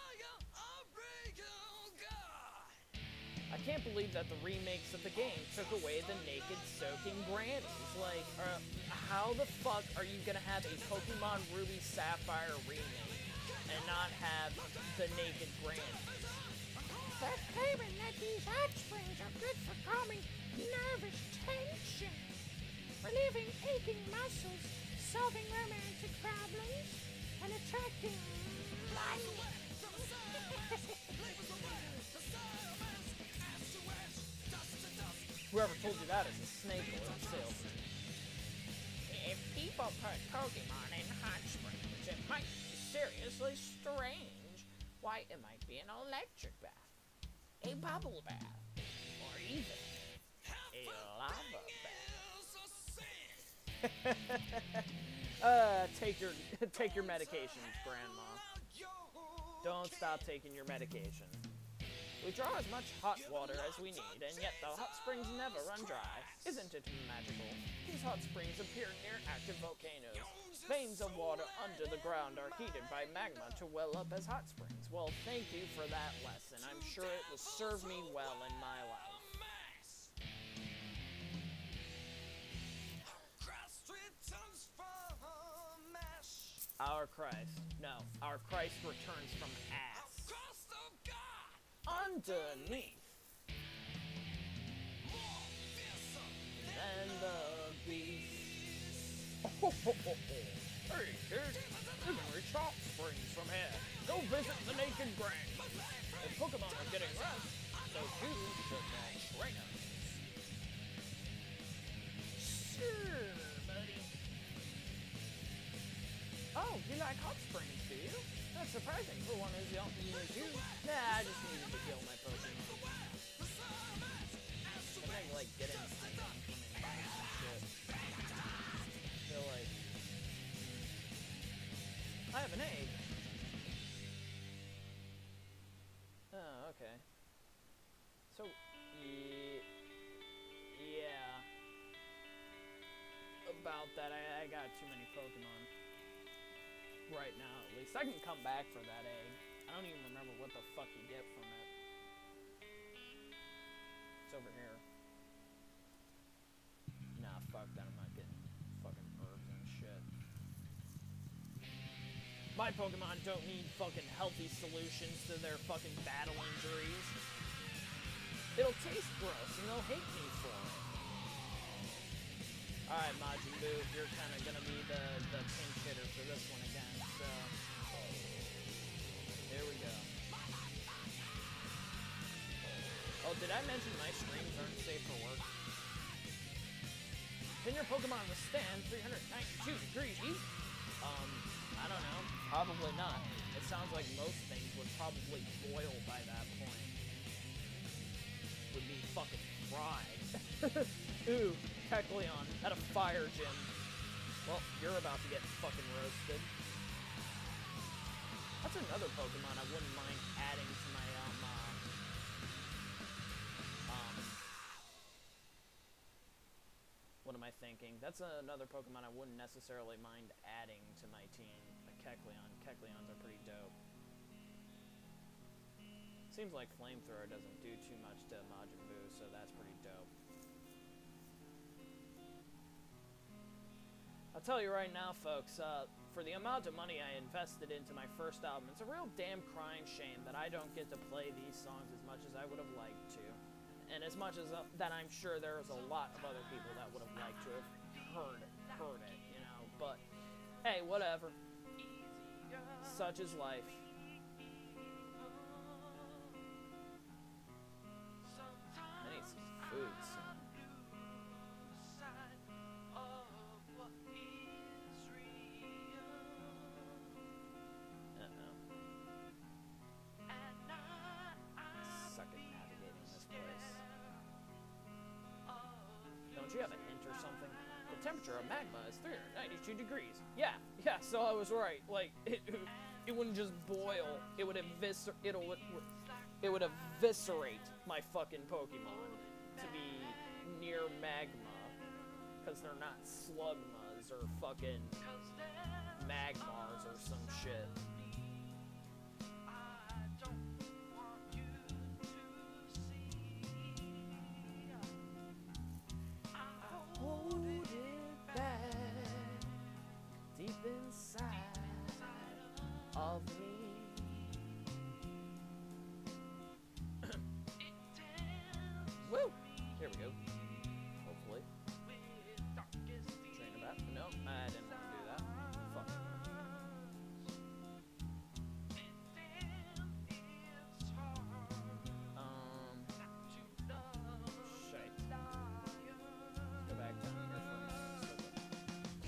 I can't believe that the remakes of the game took away the naked soaking grannies. Like, how the fuck are you gonna have a Pokemon Ruby Sapphire remake and not have the naked grannies? They're claiming that these hot springs are good for calming nervous tension, relieving aching muscles, solving romantic problems, and attracting money. Whoever told you that is a snake oil salesman. If people put Pokemon in hot springs, it might be seriously strange. Why, it might be an electric bath, a bubble bath, or even a lava bath. Take your medications, Grandma. Don't stop taking your medication. We draw as much hot water as we need, and yet the hot springs never run dry. Isn't it magical? These hot springs appear near active volcanoes. Veins of water under the ground are heated by magma to well up as hot springs. Well, thank you for that lesson. I'm sure it will serve me well in my life. Our Christ. No, our Christ returns from ass. Underneath. And the beast. Hey, kid, you can reach hot springs from here. Go visit the naked grannies. If Pokemon are getting rest, so too should their trainers. Sure, buddy. Oh, you like hot springs, do you? That's surprising for one as young as you. Nah, I just needed to kill my Pokemon. I'm gonna, like, get in from inside and shit. I feel like... I have an egg. Oh, okay. So, yeah. About that, I got too many Pokemon. Right now, at least. I can come back for that egg. I don't even remember what the fuck you get from it. It's over here. Nah, fuck that. I'm not getting fucking herbs and shit. My Pokemon don't need fucking healthy solutions to their fucking battle injuries. It'll taste gross and they'll hate me for it. Alright, Majin Buu, you're kind of gonna be the pinch hitter for this one again, so... Here we go. Oh, did I mention my streams aren't safe for work? Can your Pokemon withstand 392 degrees heat? I don't know. Probably not. It sounds like most things would probably boil by that point. Would be fucking fried. Ooh, Kecleon at a fire gym. Well, you're about to get fucking roasted. That's another Pokemon I wouldn't mind adding to my, what am I thinking? That's another Pokemon I wouldn't necessarily mind adding to my team. A Kecleon. Kecleons are pretty dope. Seems like Flamethrower doesn't do too much to Majin Buu, so that's pretty dope. I'll tell you right now, folks, for the amount of money I invested into my first album, it's a real damn crying shame that I don't get to play these songs as much as I would have liked to. And as much as that I'm sure there's a lot of other people that would have liked to have heard it, you know. But, hey, whatever. Such is life. I need some food soon. Suck at navigating this place. Don't you have a hint or something? The temperature of magma is 392 degrees. Yeah, so I was right. Like, it wouldn't just boil. It would it would eviscerate my fucking Pokemon to be near magma, because they're not Slugmas or fucking Magmars or some shit. Hold it back deep inside of me. Woo! Here we go. Hopefully. Train about. No, I didn't want to do that. Fuck. Shite. Go back down here for a moment.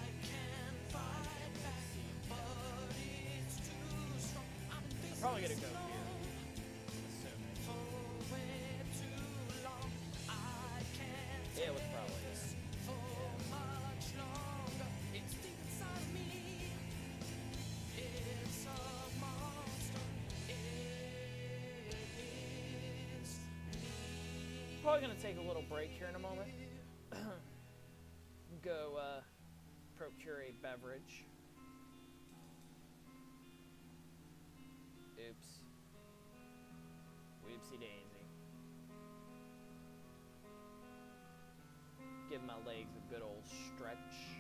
I'm probably gonna go here. Yeah, it was probably this. Probably gonna take a little break here in a moment. Go procure a beverage. Oops. Whoopsie daisy. Give my legs a good old stretch.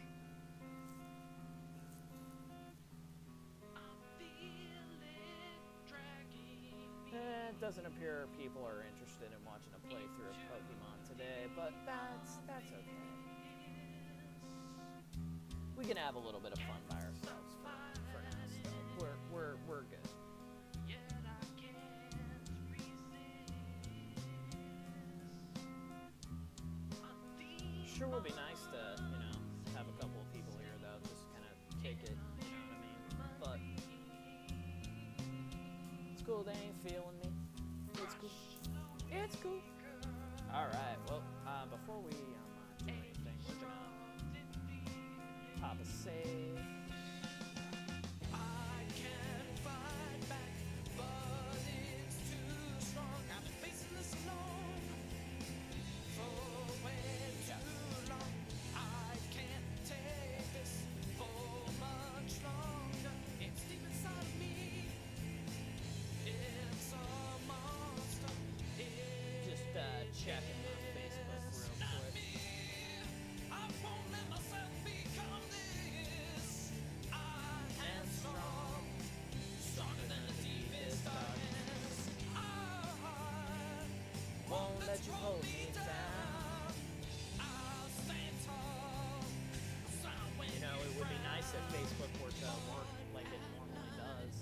It doesn't appear people are interested in watching a playthrough of Pokemon today, but that's okay. We can have a little bit of fun by ourselves for now still. We're good. Sure would be nice to, you know, have a couple of people here though, just kind of kick it, you know what I mean? But it's cool, they ain't feeling me. It's cool. It's cool. Alright, well, before we do anything, we're gonna pop a save. Checking my Facebook real quick. And strong, stronger than the deepest darkness. Won't let you hold me down. You know, it would be nice if Facebook were to work like it normally does.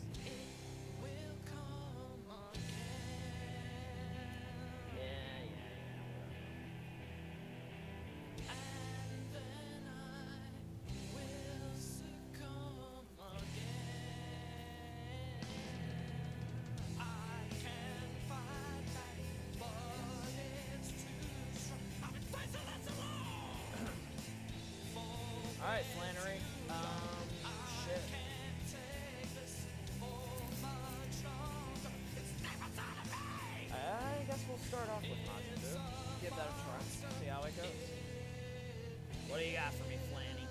Alright, Flannery. Shit. I guess we'll start off with Majin Buu. Give that a try. See how it goes. What do you got for me, Flanny?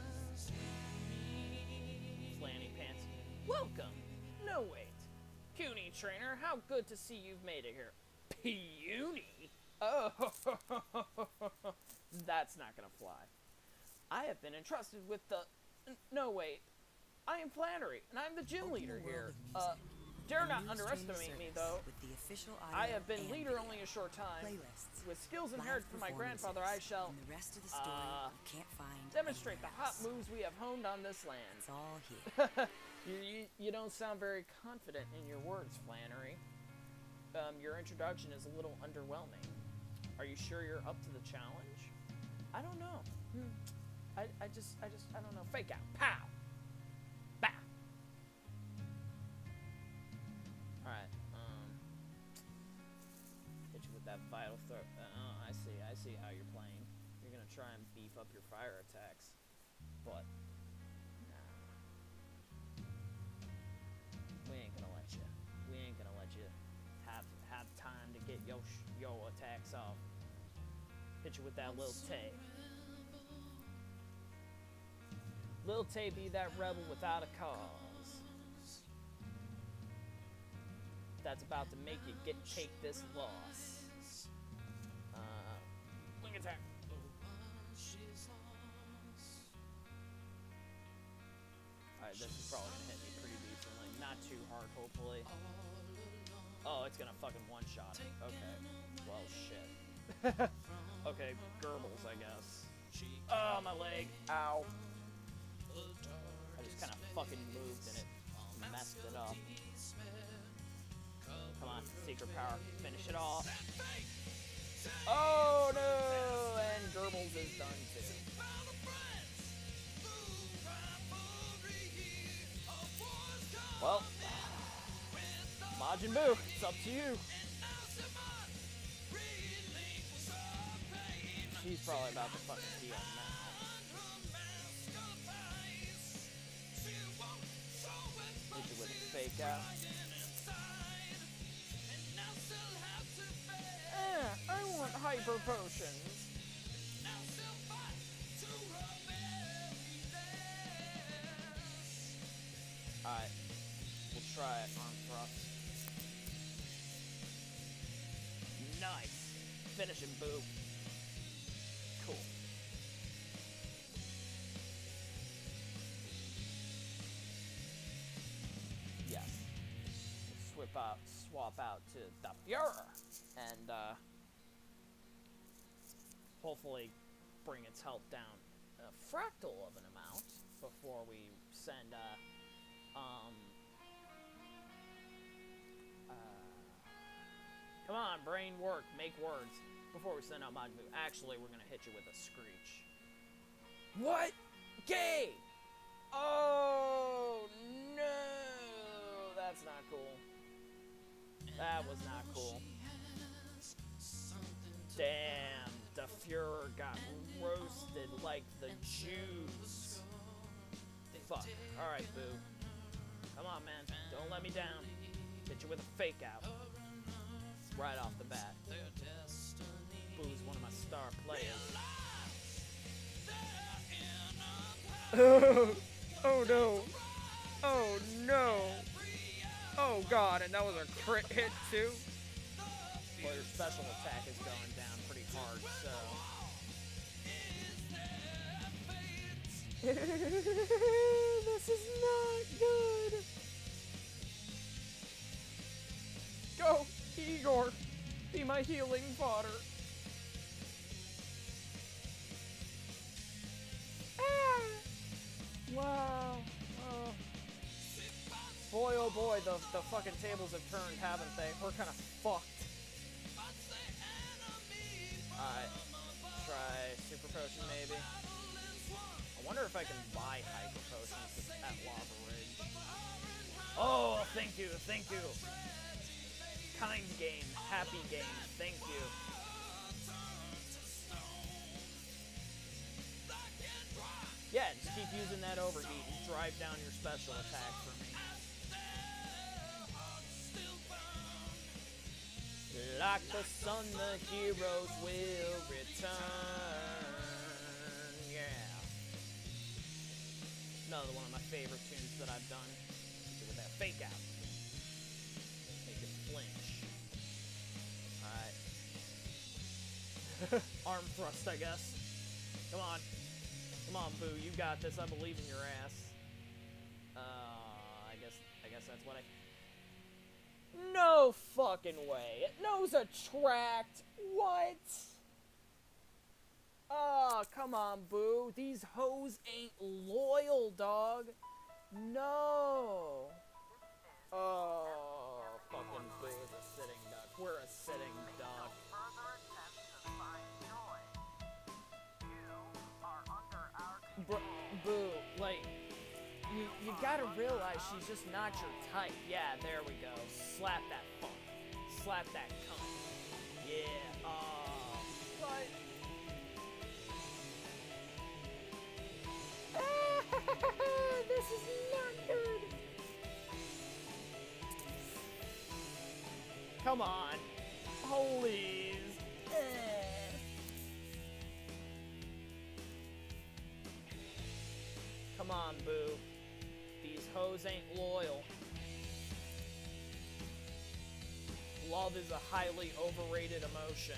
Flanny Pants. Welcome! No, wait. Puny Trainer, how good to see you've made it here. Puny? Oh, that's not gonna fly. I have been entrusted with the... No, wait. I am Flannery, and I'm the gym leader here. Dare not underestimate me, though. I have been leader only a short time. With skills inherited from my grandfather, I shall... demonstrate the hot moves we have honed on this land. It's all here. You don't sound very confident in your words, Flannery. Your introduction is a little underwhelming. Are you sure you're up to the challenge? I don't know. I don't know. Fake out. Pow! Bah! Alright, hit you with that vital throw. Oh, I see how you're playing. You're gonna try and beef up your fire attacks. But, nah. We ain't gonna let you special attacks off. Hit you with that Lil Tay. Lil Tay be that rebel without a cause. That's about to make you take this loss. Wing attack. Alright, this is probably gonna hit me pretty decently. Not too hard, hopefully. Oh, it's gonna fucking one-shot. Okay. Well, shit. Okay, Goebbels, I guess. Oh, my leg. Ow. I just kind of fucking moved and it messed it up. Come on, secret power. Finish it off. Oh, no! And Goebbels is done, too. Well, Majin Buu, it's up to you. She's probably about to fucking heal now. Hit you with a fake out. I want hyper potions. Alright. We'll try it, arm thrust. Nice. Finish him, Boo. Cool. Yes. Swap out to the Fuhrer. And, hopefully bring its health down a fractal of an amount before we send, come on, brain work, make words. Before we send out Majin Buu, actually, we're gonna hit you with a Screech. What? Gay! Oh, no! That's not cool. That was not cool. Damn, the Fuhrer got roasted like the Jews. Fuck. Alright, Boo. Come on, man. Don't let me down. Hit you with a fake out. Right off the bat. Boo's one of my star players. Oh no. Oh no. Oh god, and that was a crit hit too? Well, your special attack is going down pretty hard, so... This is not good! Go, Igor! Be my healing fodder! Ah! Wow. Oh. Boy, oh boy, the fucking tables have turned, haven't they? We're kind of fucked. Alright. Try Super Potion, maybe. I wonder if I can buy Hyper Potions at Lava Ridge. Oh, thank you, thank you. Kind game, happy game, thank you. Yeah, just keep using that overheat and drive down your special attack for me. Like the sun, the heroes will return. Yeah. Another one of my favorite tunes that I've done. With that fake out. Make it flinch. Alright. Arm thrust, I guess. Come on. Come on, Boo, you got this. I believe in your ass. I guess that's what I... No fucking way. It knows Attract. What? Oh, come on, Boo. These hoes ain't loyal, dog. No. Oh, fucking Boo's a sitting duck. We're a sitting duck. Boo, like, you gotta realize she's just not your type. Yeah, there we go. Slap that fuck. Slap that cunt. Yeah, what? This is not good. Come on. Please. Come on, Boo. These hoes ain't loyal. Love is a highly overrated emotion.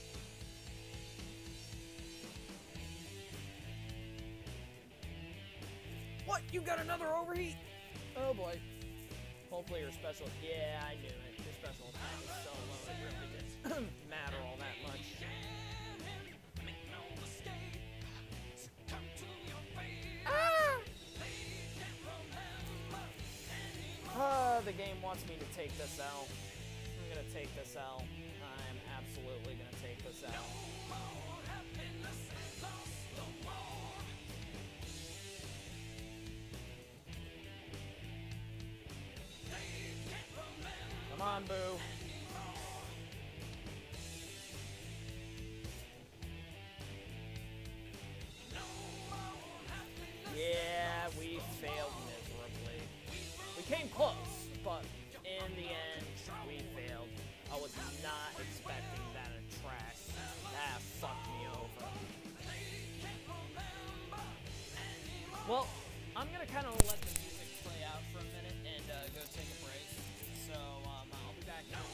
What? You got another overheat? Oh boy. Hopefully your special... Yeah, I knew it. Your special attack is so low, it really didn't matter all that much. The game wants me to take this L. I'm gonna take this L. I'm absolutely gonna take this L. Come on, Boo. Yeah, we failed miserably. We came close, but in the end, we failed. I was not expecting that attack. That fucked me over. Well, I'm gonna kind of let the music play out for a minute and go take a break. So, I'll be back in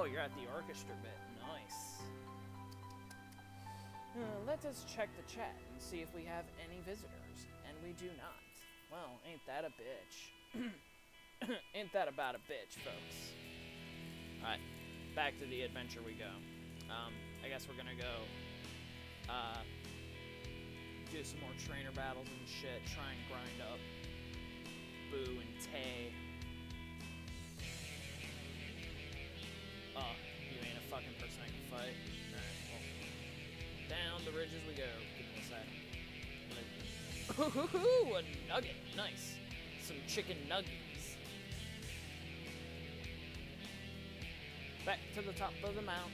you're at the orchestra bit. Nice. Let us check the chat and see if we have any visitors. And we do not. Well, ain't that a bitch. Ain't that about a bitch, folks. Alright, back to the adventure we go. I guess we're gonna go do some more trainer battles and shit, try and grind up Boo and Tay. Oh, you ain't a fucking person I can fight. Alright, well, down the ridge as we go. Give me a second. Ooh, a nugget. Nice. Some chicken nuggies. Back to the top of the mountain.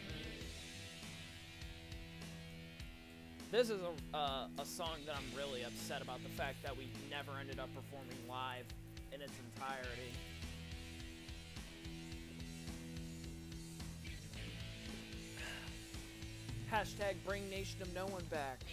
This is a song that I'm really upset about, the fact that we never ended up performing live in its entirety. Hashtag bring Nation of No One back.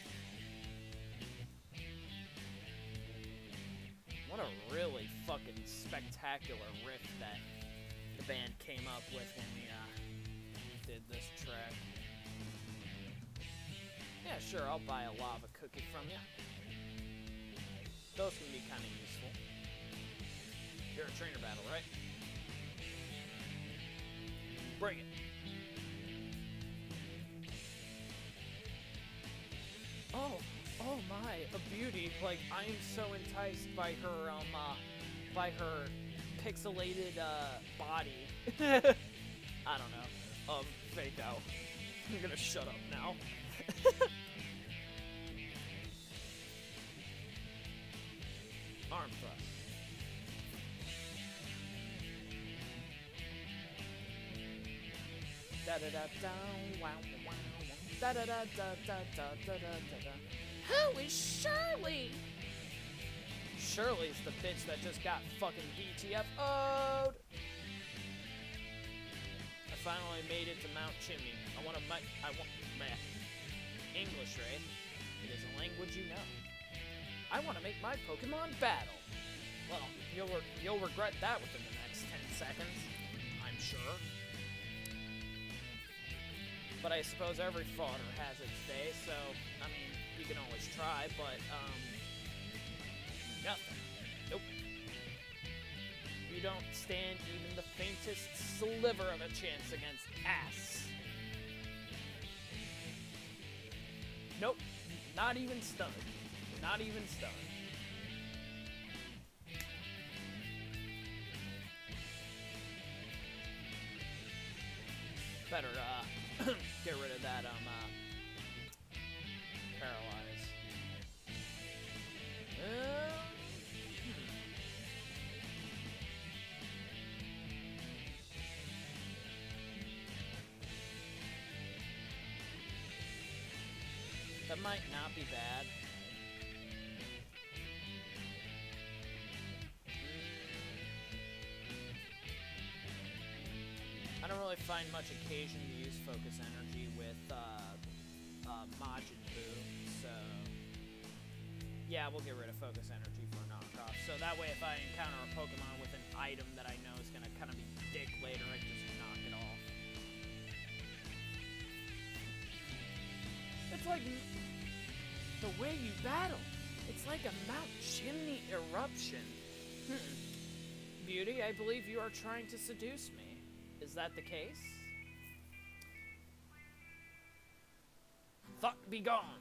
What a really fucking spectacular riff that the band came up with when we did this track. Yeah, sure, I'll buy a lava cookie from you. Those can be kind of useful. You're a trainer battle, right? Bring it. Oh my, a beauty. Like, I am so enticed by her pixelated, body. I don't know. Fake out. I'm gonna shut up now. Arm thrust. Da da da da wow wow da da da da da da da da da. Who is Shirley? Shirley's the bitch that just got fucking DTFO'd. I finally made it to Mount Chimney. I want meh. English, right? It is a language you know. I want to make my Pokemon battle. Well, you'll regret that within the next 10 seconds, I'm sure. But I suppose every fodder has its day, so, I mean, you can always try, but, nothing. Nope. You don't stand even the faintest sliver of a chance against ass. Nope. Not even stunned. Not even stunned. Better, get rid of that, paralyze. That might not be bad. I don't really find much occasion to use focus energy with Majin Buu, so yeah, we'll get rid of focus energy for knockoff. So that way, if I encounter a Pokemon with an item that I know is gonna kind of be dick later, I can just knock it off. It's like the way you battle. It's like a Mount Chimney eruption. Beauty, I believe you are trying to seduce me. Is that the case? Thought be gone.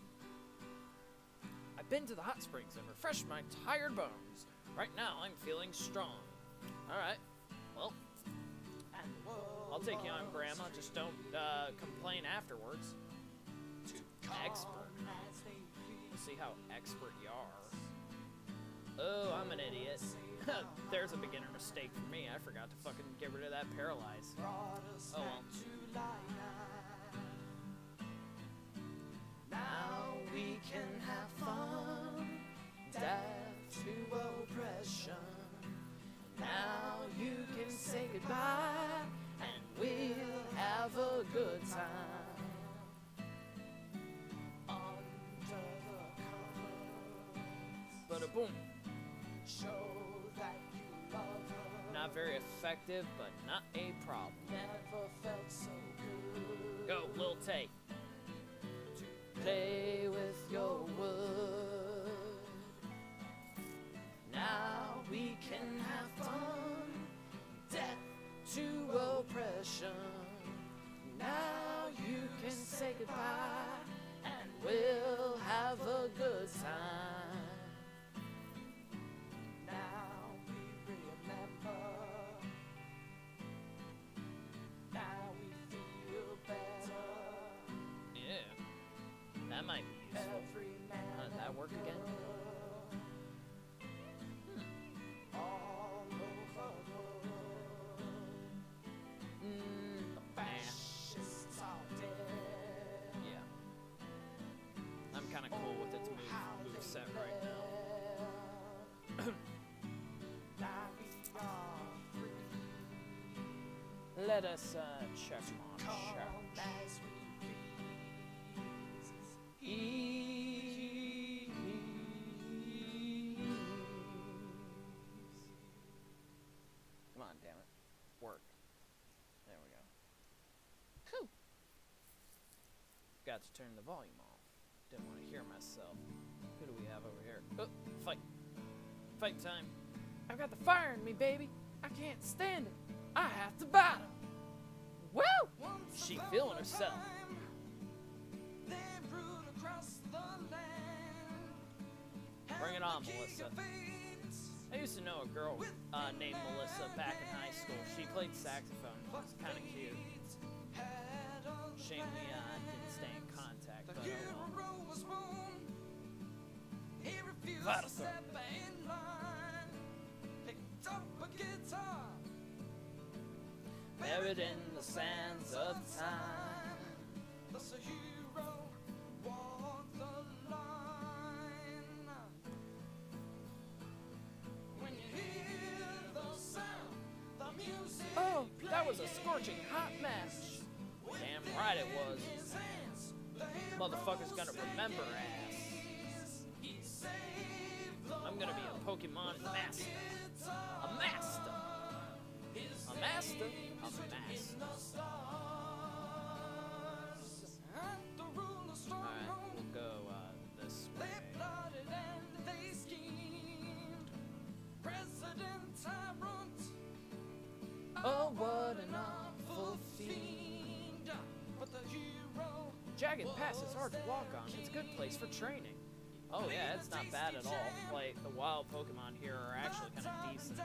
I've been to the hot springs and refreshed my tired bones. Right now, I'm feeling strong. Alright, well, I'll take you on, Grandma. Just don't complain afterwards. Expert. We'll see how expert you are. Oh, I'm an idiot. There's a beginner mistake for me. I forgot to fucking get rid of that paralyze. Oh well. Now we can have fun, death to oppression. Now you can say goodbye, and we'll have a good time. Under the covers. Bada boom. Show that you love her. Now Not very effective, but not a problem. Never felt so good. Go, Lil Tay. Play with your wood. Now we can have fun. Death to oppression. Now you can say goodbye, and we'll have a good time. Now we remember. Now we feel better. Yeah, that might be useful. Every man How did that work again? all over the world. Fascists are dead. Yeah. I'm kind of cool with its move set right now. Now we are free. Let us check on Come church. as we Come on, damn it. Work. There we go. Whew. Got to turn the volume off. Didn't want to hear myself. Who do we have over here? Oh, fight. Fight time. I've got the fire in me, baby. I can't stand it. I have to battle. Woo! She feeling herself. Bring it on, Melissa. I used to know a girl named Melissa back in high school. She played saxophone. It was kind of cute. Shame we didn't stay in contact, but oh well. Vital Throat. Buried in the sands of time. Thus a hero walked the line. When you hear the sound, the music. Oh, that was a scorching hot mess. Damn right it was. Motherfucker's gonna remember ass. I'm gonna be a Pokemon master. A master. A master. A master. Alright, we'll go this way. Oh, what an awful fiend. Jagged Pass is hard to walk on. It's a good place for training. Oh yeah, it's not bad at all. Like, the wild Pokemon here are actually kind of decent.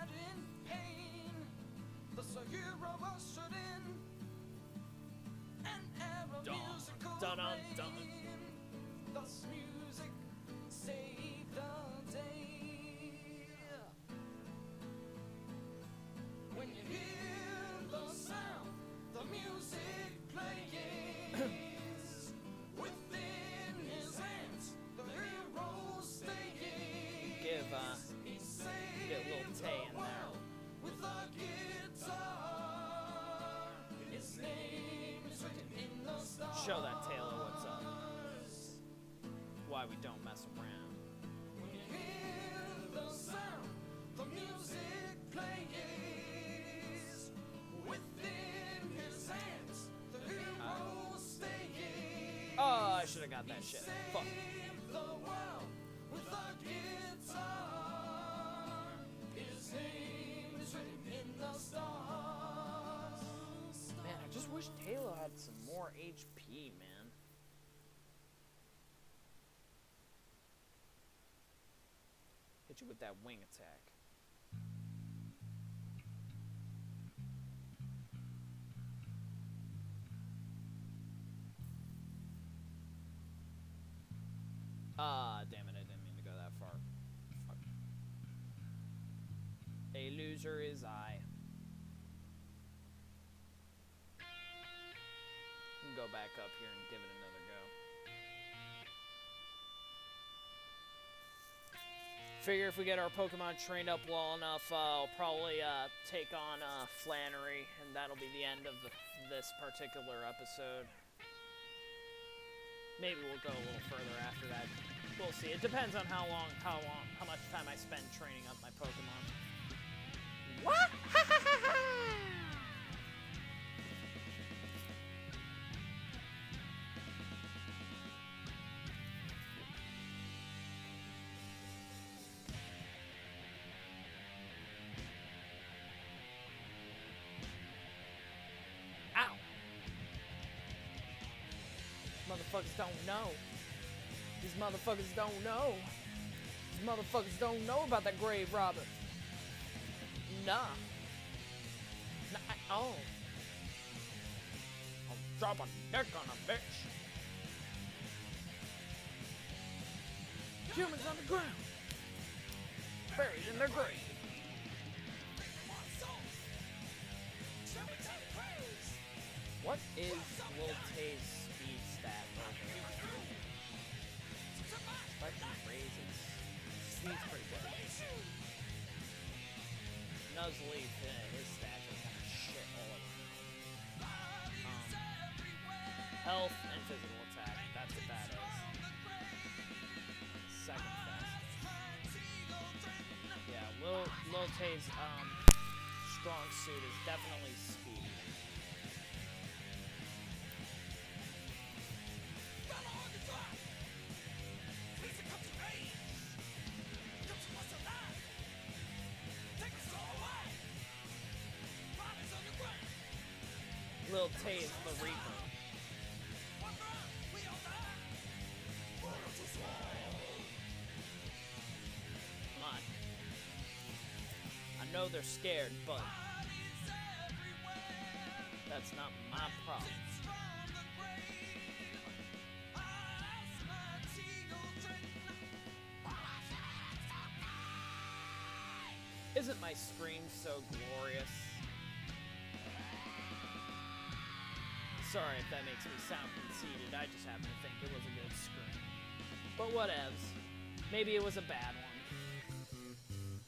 Dun dun dun. Thus music saved the day. When you hear the sound, the music plays. Within his hands, the hero stays. Give He saved get a little Tay in there. with a guitar. His name is written in the stars. Show that Taylor what's up. Why we don't mess around. When you hear the sound, the music plays. Within his hands, the hero stays. Oh, I should have got that shit. Fuck. Save the world with a guitar. His name is written in the stars. Man, I just wish Taylor had some more HP, man. Hit you with that wing attack. Ah, damn it, I didn't mean to go that far. Fuck. A loser is I. We can go back up here and give it another go. Figure if we get our Pokemon trained up well enough, I'll probably take on Flannery, and that'll be the end of this particular episode. Maybe we'll go a little further after that. We'll see. It depends on how much time I spend training up my Pokemon. What? motherfuckers don't know. These motherfuckers don't know. These motherfuckers don't know about that grave robber. Nah. Nah, oh. I'll drop a dick on a bitch. Humans on the ground. Buried in their grave. What is Lil Tay's speed stat over? Like raises. Speed's pretty good. Nuzleaf, his stats are kind of shit all around. Health and physical attack, that's what that is. Second best. Yeah, Lil Tay's strong suit is definitely speed. Lil Tay is the Reaper. Come on. I know they're scared, but that's not my problem. Isn't my scream so glorious? Sorry if that makes me sound conceited, I just happen to think it was a good scream. But whatevs. Maybe it was a bad one.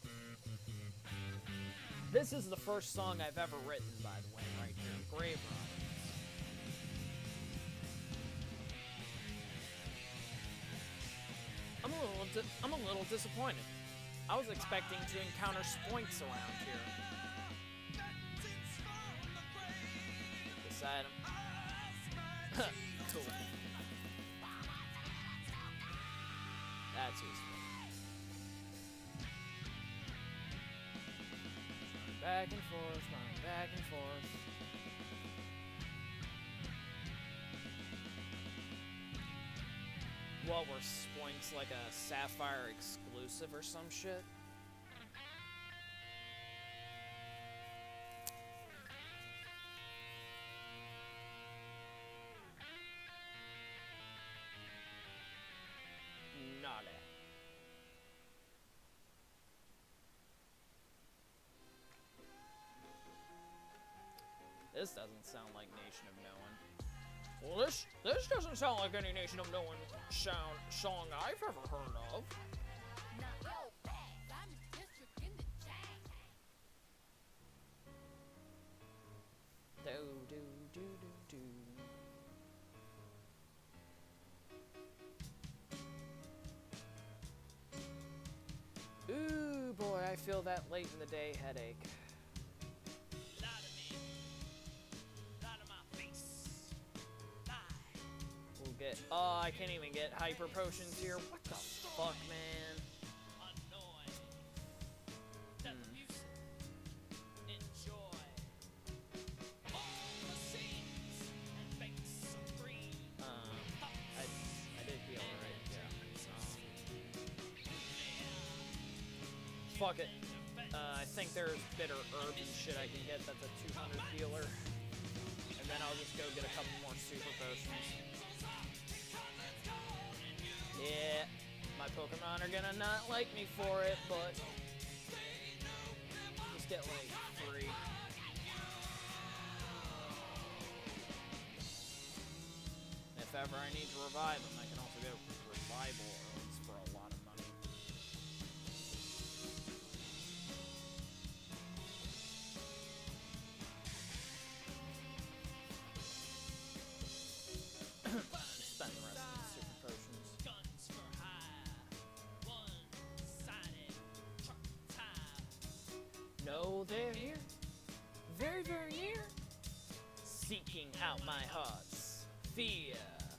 This is the first song I've ever written, by the way, right here. Grave Robbers. I'm a little disappointed. I was expecting to encounter spoinks around here. This item. Cool. That's useful. Back and forth, back and forth. What were spoinks, like a Sapphire exclusive or some shit? This doesn't sound like Nation of No One. Well, this doesn't sound like any Nation of No One song I've ever heard of. Do do do do do. Ooh boy, I feel that late in the day headache. Oh, I can't even get hyper potions here. What the fuck, man? I did heal already, yeah. Fuck it. I think there's bitter herb and shit I can get that's a 200 healer. And then I'll just go get a couple more super potions. Yeah, my Pokemon are gonna not like me for it, but just get like 3. If ever I need to revive them, I can also get revival herbs for a lot of money. Spend the rest of the super potions. No, they're here. Very, very near. Seeking out my heart's fear.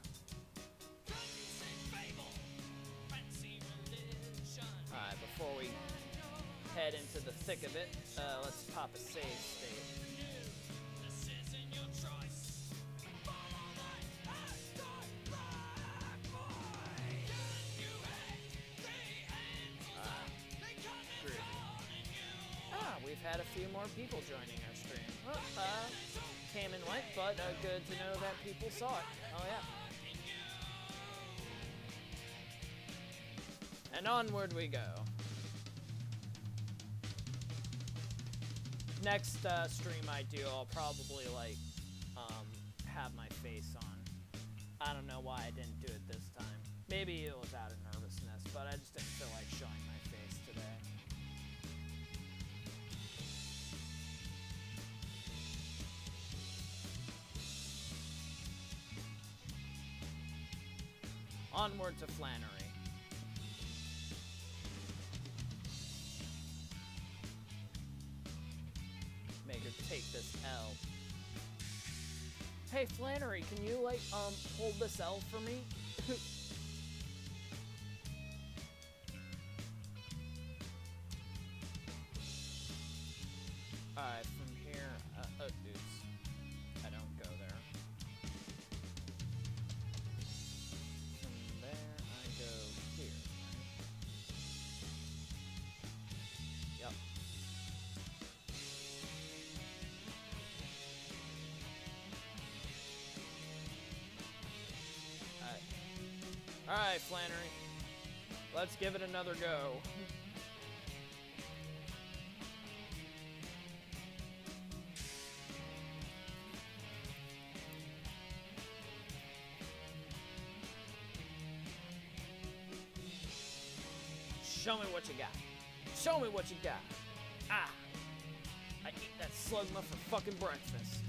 Alright, before we head into the thick of it, let's pop a save state. we've had a few more people joining our stream. Well, came and went, but good to know that people saw it. Oh yeah. And onward we go. Next stream I do, I'll probably like have my face on. I don't know why I didn't do it this time. Maybe it was out of nervousness, but I just didn't feel like showing my face today. Onward to Flannery. Make her take this L. Hey Flannery, can you like hold this L for me? Alright, from here, oops. I don't go there. From there, I go here, right? Yep. Alright, Flannery. Let's give it another go. Show me what you got. Show me what you got. Ah! I eat that slugma for fucking breakfast.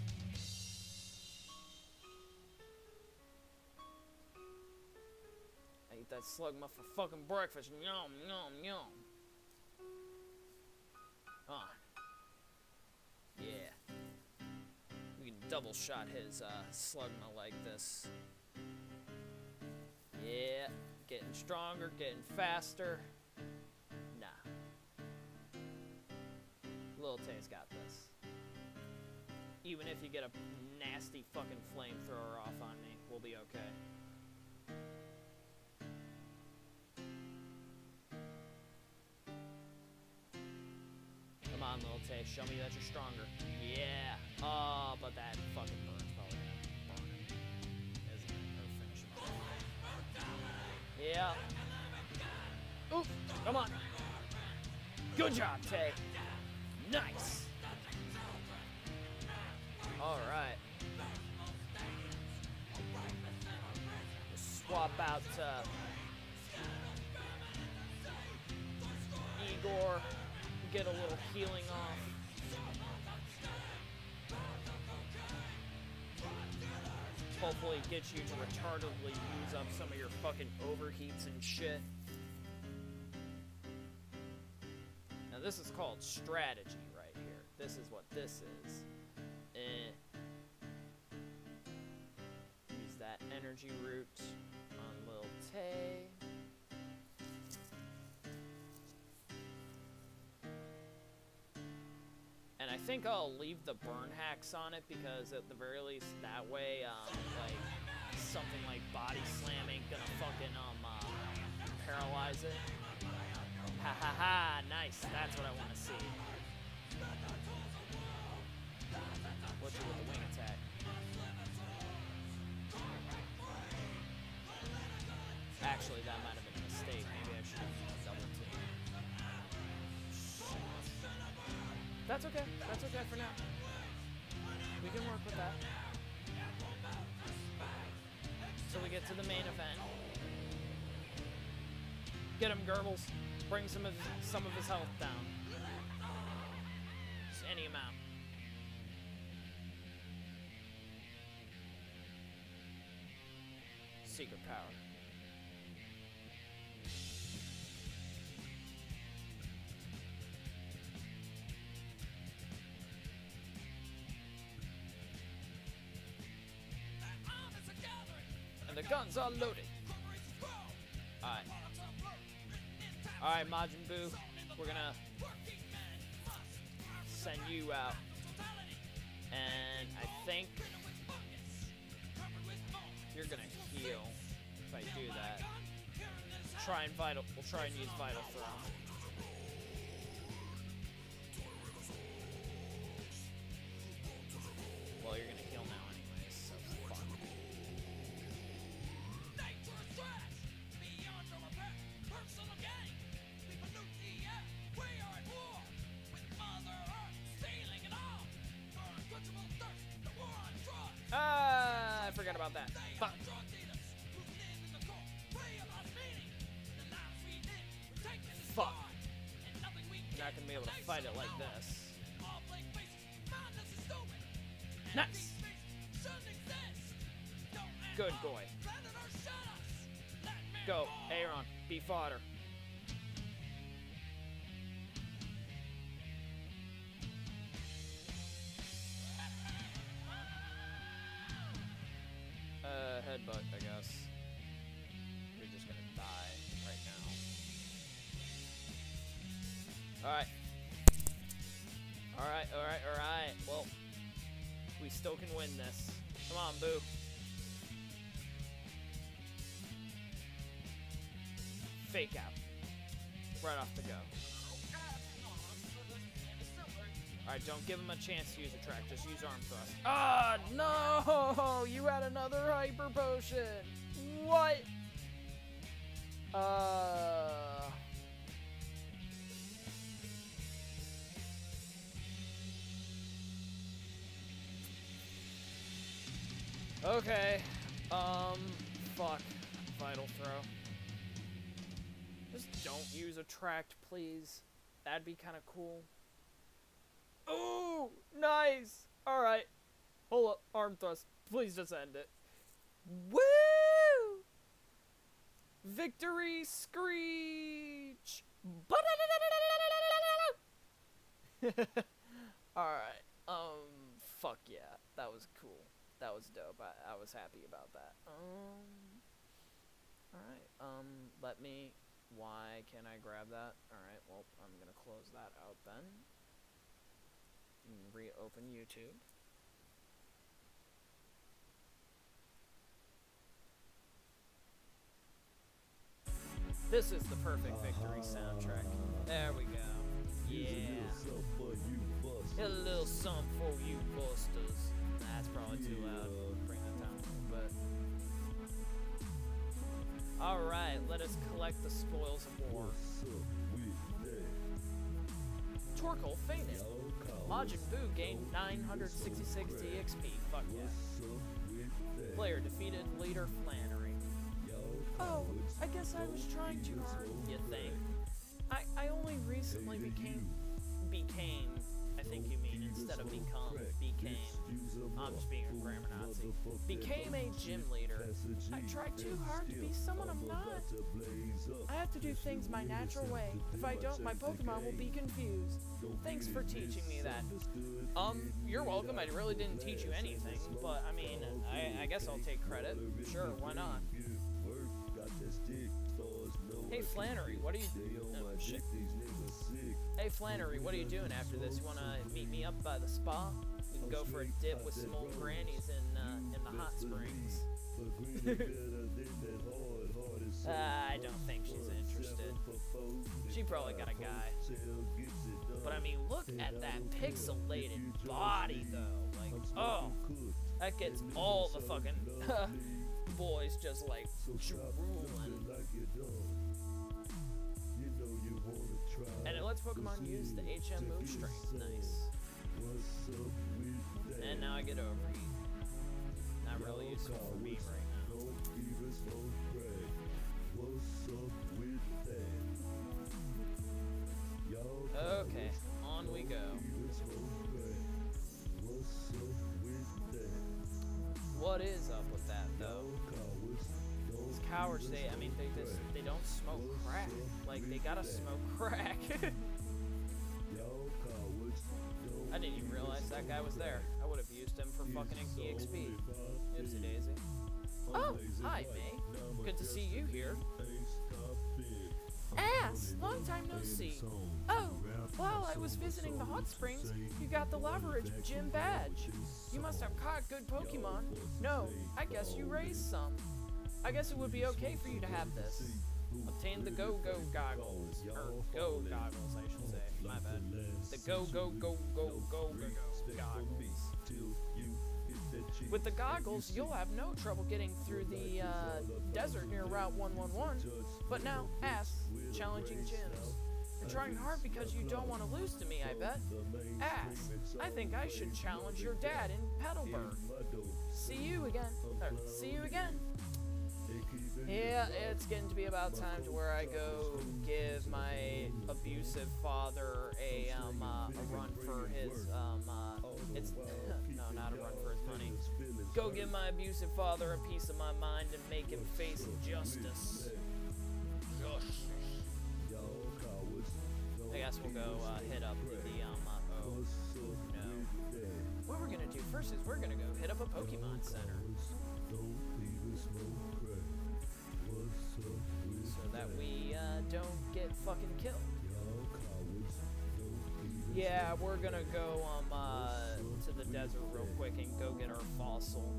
I eat that slugma for fucking breakfast. Yum, yum, yum. On. Yeah. We can double shot his slugma like this. Yeah. Getting stronger, getting faster. Nah. Lil Tay's got this. Even if you get a nasty fucking flamethrower off on me, we'll be okay. Come on, Lil Tay, show me that you're stronger. Yeah. Oh, but that fucking burn's probably gonna burn him. Isn't it? Or finish him off. Yeah. Oof, come on. Good job, Tay. Nice. All right. Swap out Igor. Get a little healing off. Hopefully get you to retardedly use up some of your fucking overheats and shit. Now this is called strategy right here. This is what this is. Use that energy root on Lil Tay. And I think I'll leave the burn hacks on it because at the very least that way, like something like body slam ain't gonna fucking paralyze it. Ha ha ha! Nice. That's what I want to see. What's it with the wing attack? Actually, that might have been a mistake. Maybe I should have double team. That's okay. That's okay for now. We can work with that. So we get to the main event. Get him, Goebbels. Bring some of his health down. Just any amount. Secret power. And the guns are loaded. Alright. Alright, Majin Buu. We're gonna send you out. And I think you're gonna heal if I do that. We'll try and use Vital Throw. about that. Fuck. Fuck. Not gonna be able to fight it like this. Nice. Good boy. Go, Aaron. Be fodder. Headbutt, I guess. You're just gonna die right now. Alright. Alright. Well, we still can win this. Come on, Boo. Fake out. Right off the go. Alright, don't give him a chance to use a track. Just use arm thrust. Ah, no! You had another hyper potion. What? Okay. Fuck. Vital throw. Just don't use a tract, please. That'd be kind of cool. Ooh, nice. All right. Hold up, arm thrust. Please just end it. Woo! Victory screech. All right. Fuck yeah. That was cool. That was dope. I was happy about that. All right. Let me. Why can't I grab that? All right. Well, I'm gonna close that out then. Reopen YouTube. This is the perfect victory soundtrack. There we go. Yeah. A little something for you busters. That's probably too loud. Bring that down a little bit. Alright, let us collect the spoils of war. Torkoal fainted. Majin Buu gained 966 DXP. Fuck yeah. Player defeated leader Flannery. Oh, I guess I was trying too hard. You think? I only recently became, I think you mean, instead of become, became. I'm just being a grammar Nazi. Became a gym leader. I tried too hard to be someone I'm not. I have to do things my natural way. If I don't, my Pokemon will be confused. Thanks for teaching me that. You're welcome. I really didn't teach you anything, but I mean, I guess I'll take credit. Sure, why not? Hey Flannery, what are you doing? Oh, shit. Hey Flannery, what are you doing after this? You wanna meet me up by the spa? We can go for a dip with some old grannies in the hot springs. I don't think she's interested. She probably got a guy. But I mean, look at that pixelated body though. Like, oh, that gets all the fucking boys just like drooling. And it lets Pokemon use the HM move strength. Nice. And now I get Overheat. Not really useful for me right now. Okay, on we go. What is up with that though? These cowards, they don't smoke crack. Like, they gotta smoke crack. I didn't even realize that guy was there. I would have used him for fucking EXP. Oopsie daisy. Oh, hi, May. Good to see you here. Ass! Long time no see. Oh, while I was visiting the hot springs, you got the Lavaridge Gym badge. You must have caught good Pokemon. No, I guess you raised some. I guess it would be okay for you to have this. Obtain the Go-Go goggles. Or Go goggles, I should say. My bad. The Go goggles. With the goggles, you'll have no trouble getting through the desert near Route 111. But now, Ass, challenging gyms. You're trying hard because you don't want to lose to me, I bet. Ass, I think I should challenge your dad in Petalburg. see you again. Or, see you again. Yeah, it's getting to be about time to where I go give my abusive father a run for his it's no, not a run for his money. Go give my abusive father a piece of my mind and make him face justice. I guess we'll go hit up the oh no. What we're gonna do first is we're gonna go hit up a Pokemon Center. So that we don't get fucking killed. Yeah, we're gonna go to the desert real quick and go get our fossil.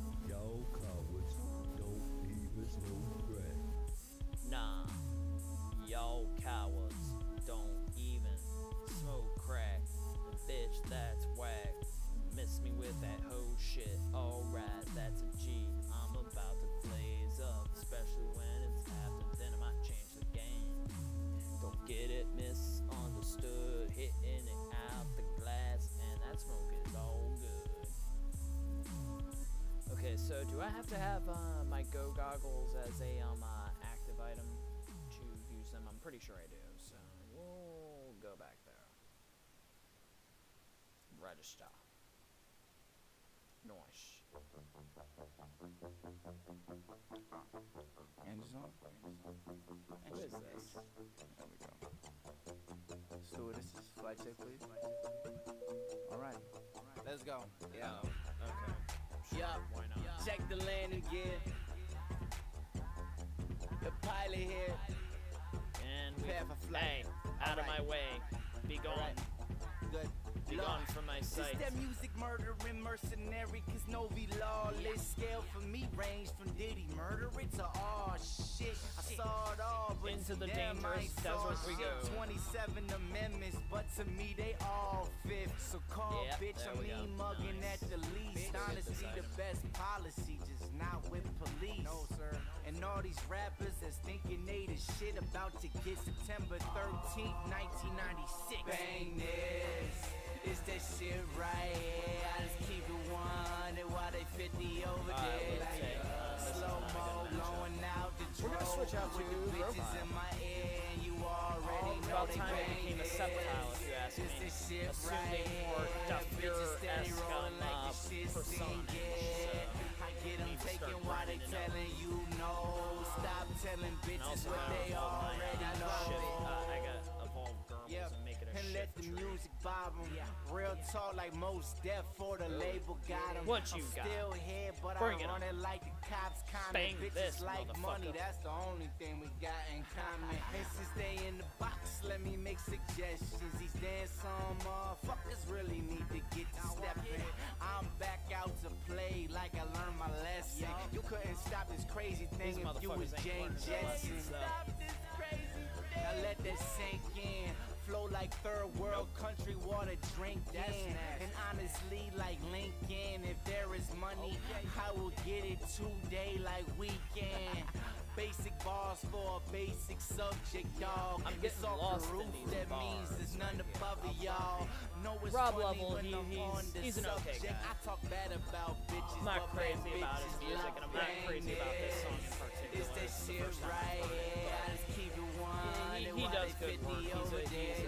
Nah, y'all cowards don't even smoke crack. Bitch, that's whack. Miss me with that whole shit. Alright, that's a G. I'm about to blaze up, especially when it's after then I might change the game. Don't get it misunderstood, hitting it out the glass, and that smoke is all good. Okay, so do I have to have my Go goggles as a active item to use them? I'm pretty sure I do, so we'll go back there. Register. Nice. Engines on? Who is this? There we go. Stewardesses, flight check, please. Alright, let's go. Yeah. Oh, okay. Yup. Why not? Check the landing gear. The pilot here. And we Prepare for flight. Hey, out of my Alright. way. Be gone. Alright. Good. Be gone from my sight. It's that music murdering mercenary, cause Novi lawless. Scale for me range from Diddy murder it to all shit. I saw it all, but Into the damn, I dangerous ain't saw desert we shit. go. 27 amendments, but to me they all fifth. So call Yep, bitch, there I we go. mean mugging Nice. at the least. Bitch. Honestly, Hit the this best policy, just not with police. No, sir. And all these rappers that's thinking they the shit about to get September 13th, 1996. Bang this. It's that shit right here. I just keep it 100 while they 50 over there. let's say, this is Slow not a mo good matchup. blowing out the We're gonna switch out with to the bitches Grovyle. in my ear, and you already know About they time it bang became a this. Sceptile, if you ask It's me. this shit Assumed right a more here. Duff Bitches steady Fuhrer-esque rolling like the shit persona. I get them need to taking start why they brightening it up. telling you no. Stop telling And bitches also what they already know. shit. I got evolve girls Yep. and make it a And shift let the tree. music bob 'em. Real talk like most deaf for the label got 'em. What you I'm got? still here, but Bring I it run on. it like the cops kind Bang bitches this, like money, motherfucker. that's the only thing we got in common. And since they in the box, let me make suggestions. These dance song motherfuckers really need to get to stepping. I'm back out to play like I learned my lesson. You couldn't stop this crazy thing These if you was motherfuckers ain't Jane learning their Jetson. lessons, though. Now let that sink in. Flow like third world country water drinking. And honestly, like Lincoln, if there is money, I will get it today like weekend. Basic bars for a basic subject, dog. I'm It's getting off lost the in roof, these that means bars. there's none above it, y'all. No, it's Rob funny Level, when I'm on the he's an okay subject. guy. I talk bad about bitches. I'm not but crazy bad about his bitches music, love and I'm not crazy about this song in bang. particular. It's that It's the shit first time I've right heard it, here. but- I just keep it one. He does good work. He's a good man.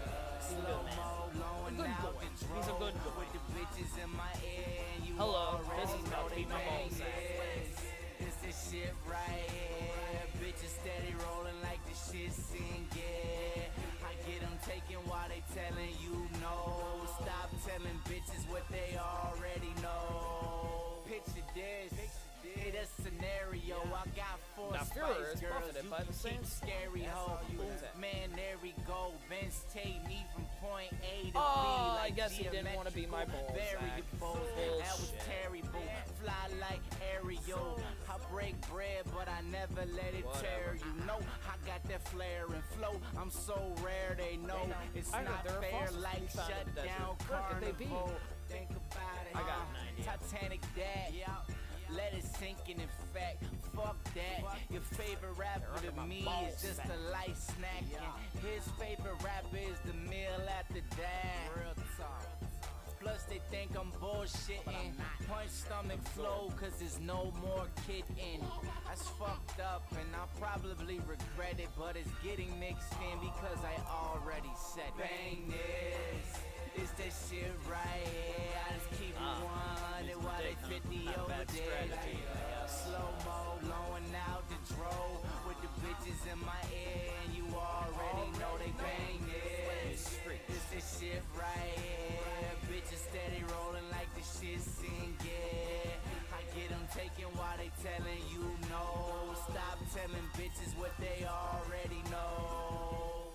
He's a good boy. With the bitches in my ear, and you Hello, already this is know about to they be my bang ballsack. this. It's this shit right here. Bitches steady rolling like the shit sing, yeah. I get them taking while they telling you no. Stop telling bitches what they already know. Picture this. Hey, that scenario, I got four Now, Spice Führer is girls, buffeted you by the can same keep scary That's hoe. how you Ooh, act. man, there we go. Vince take me from point A to B. Oh, I like guess he didn't wanna be my geometrical Balzac. variables. That was Bullshit. terrible. Fly like Ariel. I break bread, but I never let it tear Whatever. you. Know I got that flair and flow. I'm so rare, they know it's I heard not there are fair. fossils Like to be found in shut the desert. down Where could they be? carnival. Think about it. I got an idea. Titanic dad. Let it sink in fact, fuck that. Your favorite rapper They're to under my me ball is just sack. a light snack. And his favorite rapper is the meal after that. Real talk. Plus they think I'm bullshitting. Punch stomach flow, cause there's no more kidding. That's fucked up, and I'll probably regret it, but it's getting mixed in because I already said it. Bang this, it's that shit right here. I just keep it 100 while they 50 over there. Slow-mo, blowing out the dro with the bitches in my ear, and you already know they bang this. It's this shit right here. Bitches steady rolling like the shit sing, yeah. I get them taken while they telling you no. Stop telling bitches what they already know.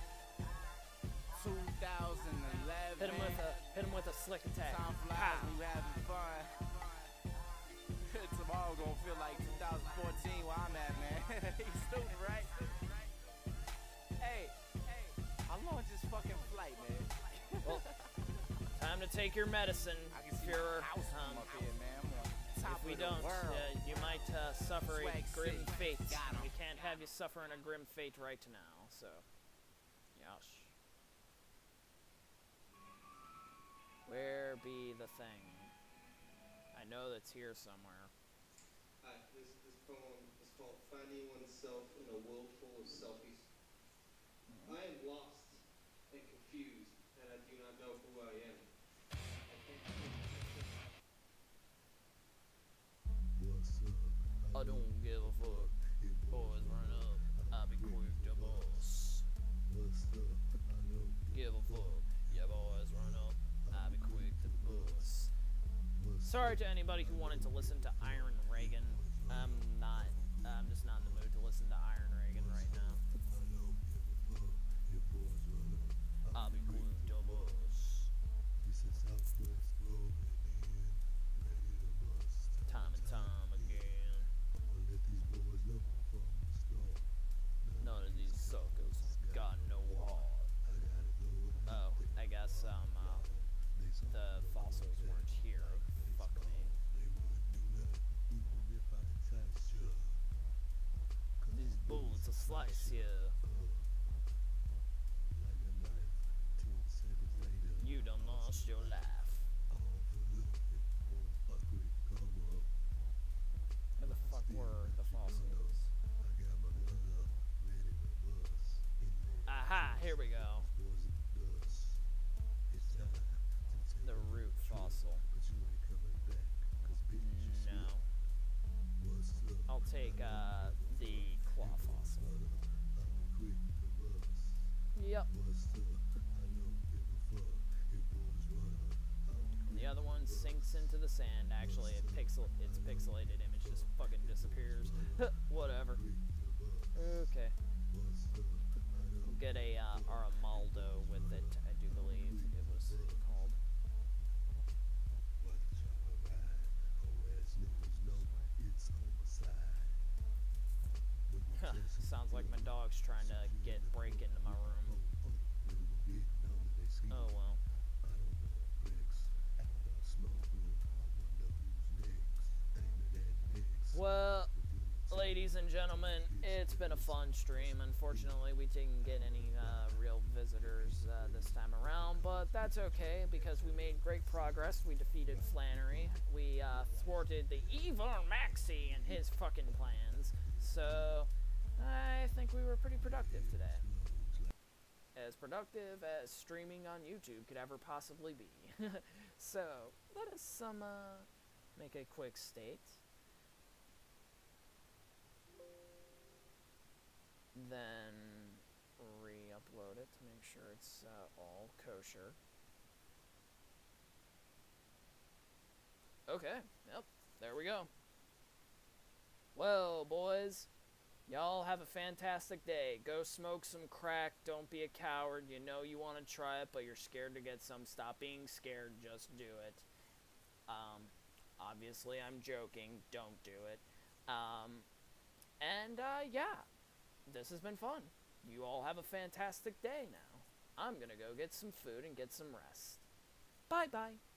2011. Hit him with a slick attack. Time flies, we having fun. Tomorrow gonna feel like 2014 where I'm at, man. He's stupid, right? Hey, how long is this fucking flight, man? Well, time to take your medicine, I can see Fuhrer. the house from up here, man. I'm on top If we of the don't, world. you might suffer a Swag grim City. fate. Got 'em. We can't have you suffering a grim fate right now, so. Yosh. Where be the thing? I know that's here somewhere. Hi, this poem is called Finding Oneself in a World Full of Selfies. I am lost and confused, and I do not know who I am. I can't I don't give a fuck. Boys run up, I'll be quick to bust. Give a fuck. Yeah, boys run up, I'll be quick to bust. Sorry to anybody who wanted to listen to Iron Reagan. I'm just not in the mood to listen to Iron Reagan right now. I'll be quick to bust. Time and time again. None of these suckers got no heart. Oh, I guess the fossils weren't here. Fuck me. These bullets will slice you. You done lost your life. Where the fuck were the fossils? Aha, here we go. The root fossil. No. I'll take the claw fossil. Yep. And the other one sinks into the sand. Actually, its pixelated image just fucking disappears. Whatever. Okay. We'll get a Aramaldo with it, I do believe it was called. Sounds like my dog's trying to break into my room. Oh well. Well, ladies and gentlemen, it's been a fun stream. Unfortunately, we didn't get any real visitors this time around, but that's okay because we made great progress. We defeated Flannery. We thwarted the evil Maxie and his fucking plans. So, I think we were pretty productive today. As productive as streaming on YouTube could ever possibly be. So, let us make a quick state. Then re-upload it to make sure it's all kosher. Okay, yep, there we go. Well, boys, y'all have a fantastic day. Go smoke some crack. Don't be a coward. You know you want to try it, but you're scared to get some. Stop being scared. Just do it. Obviously, I'm joking. Don't do it. Yeah. This has been fun. You all have a fantastic day now. I'm gonna go get some food and get some rest. Bye-bye.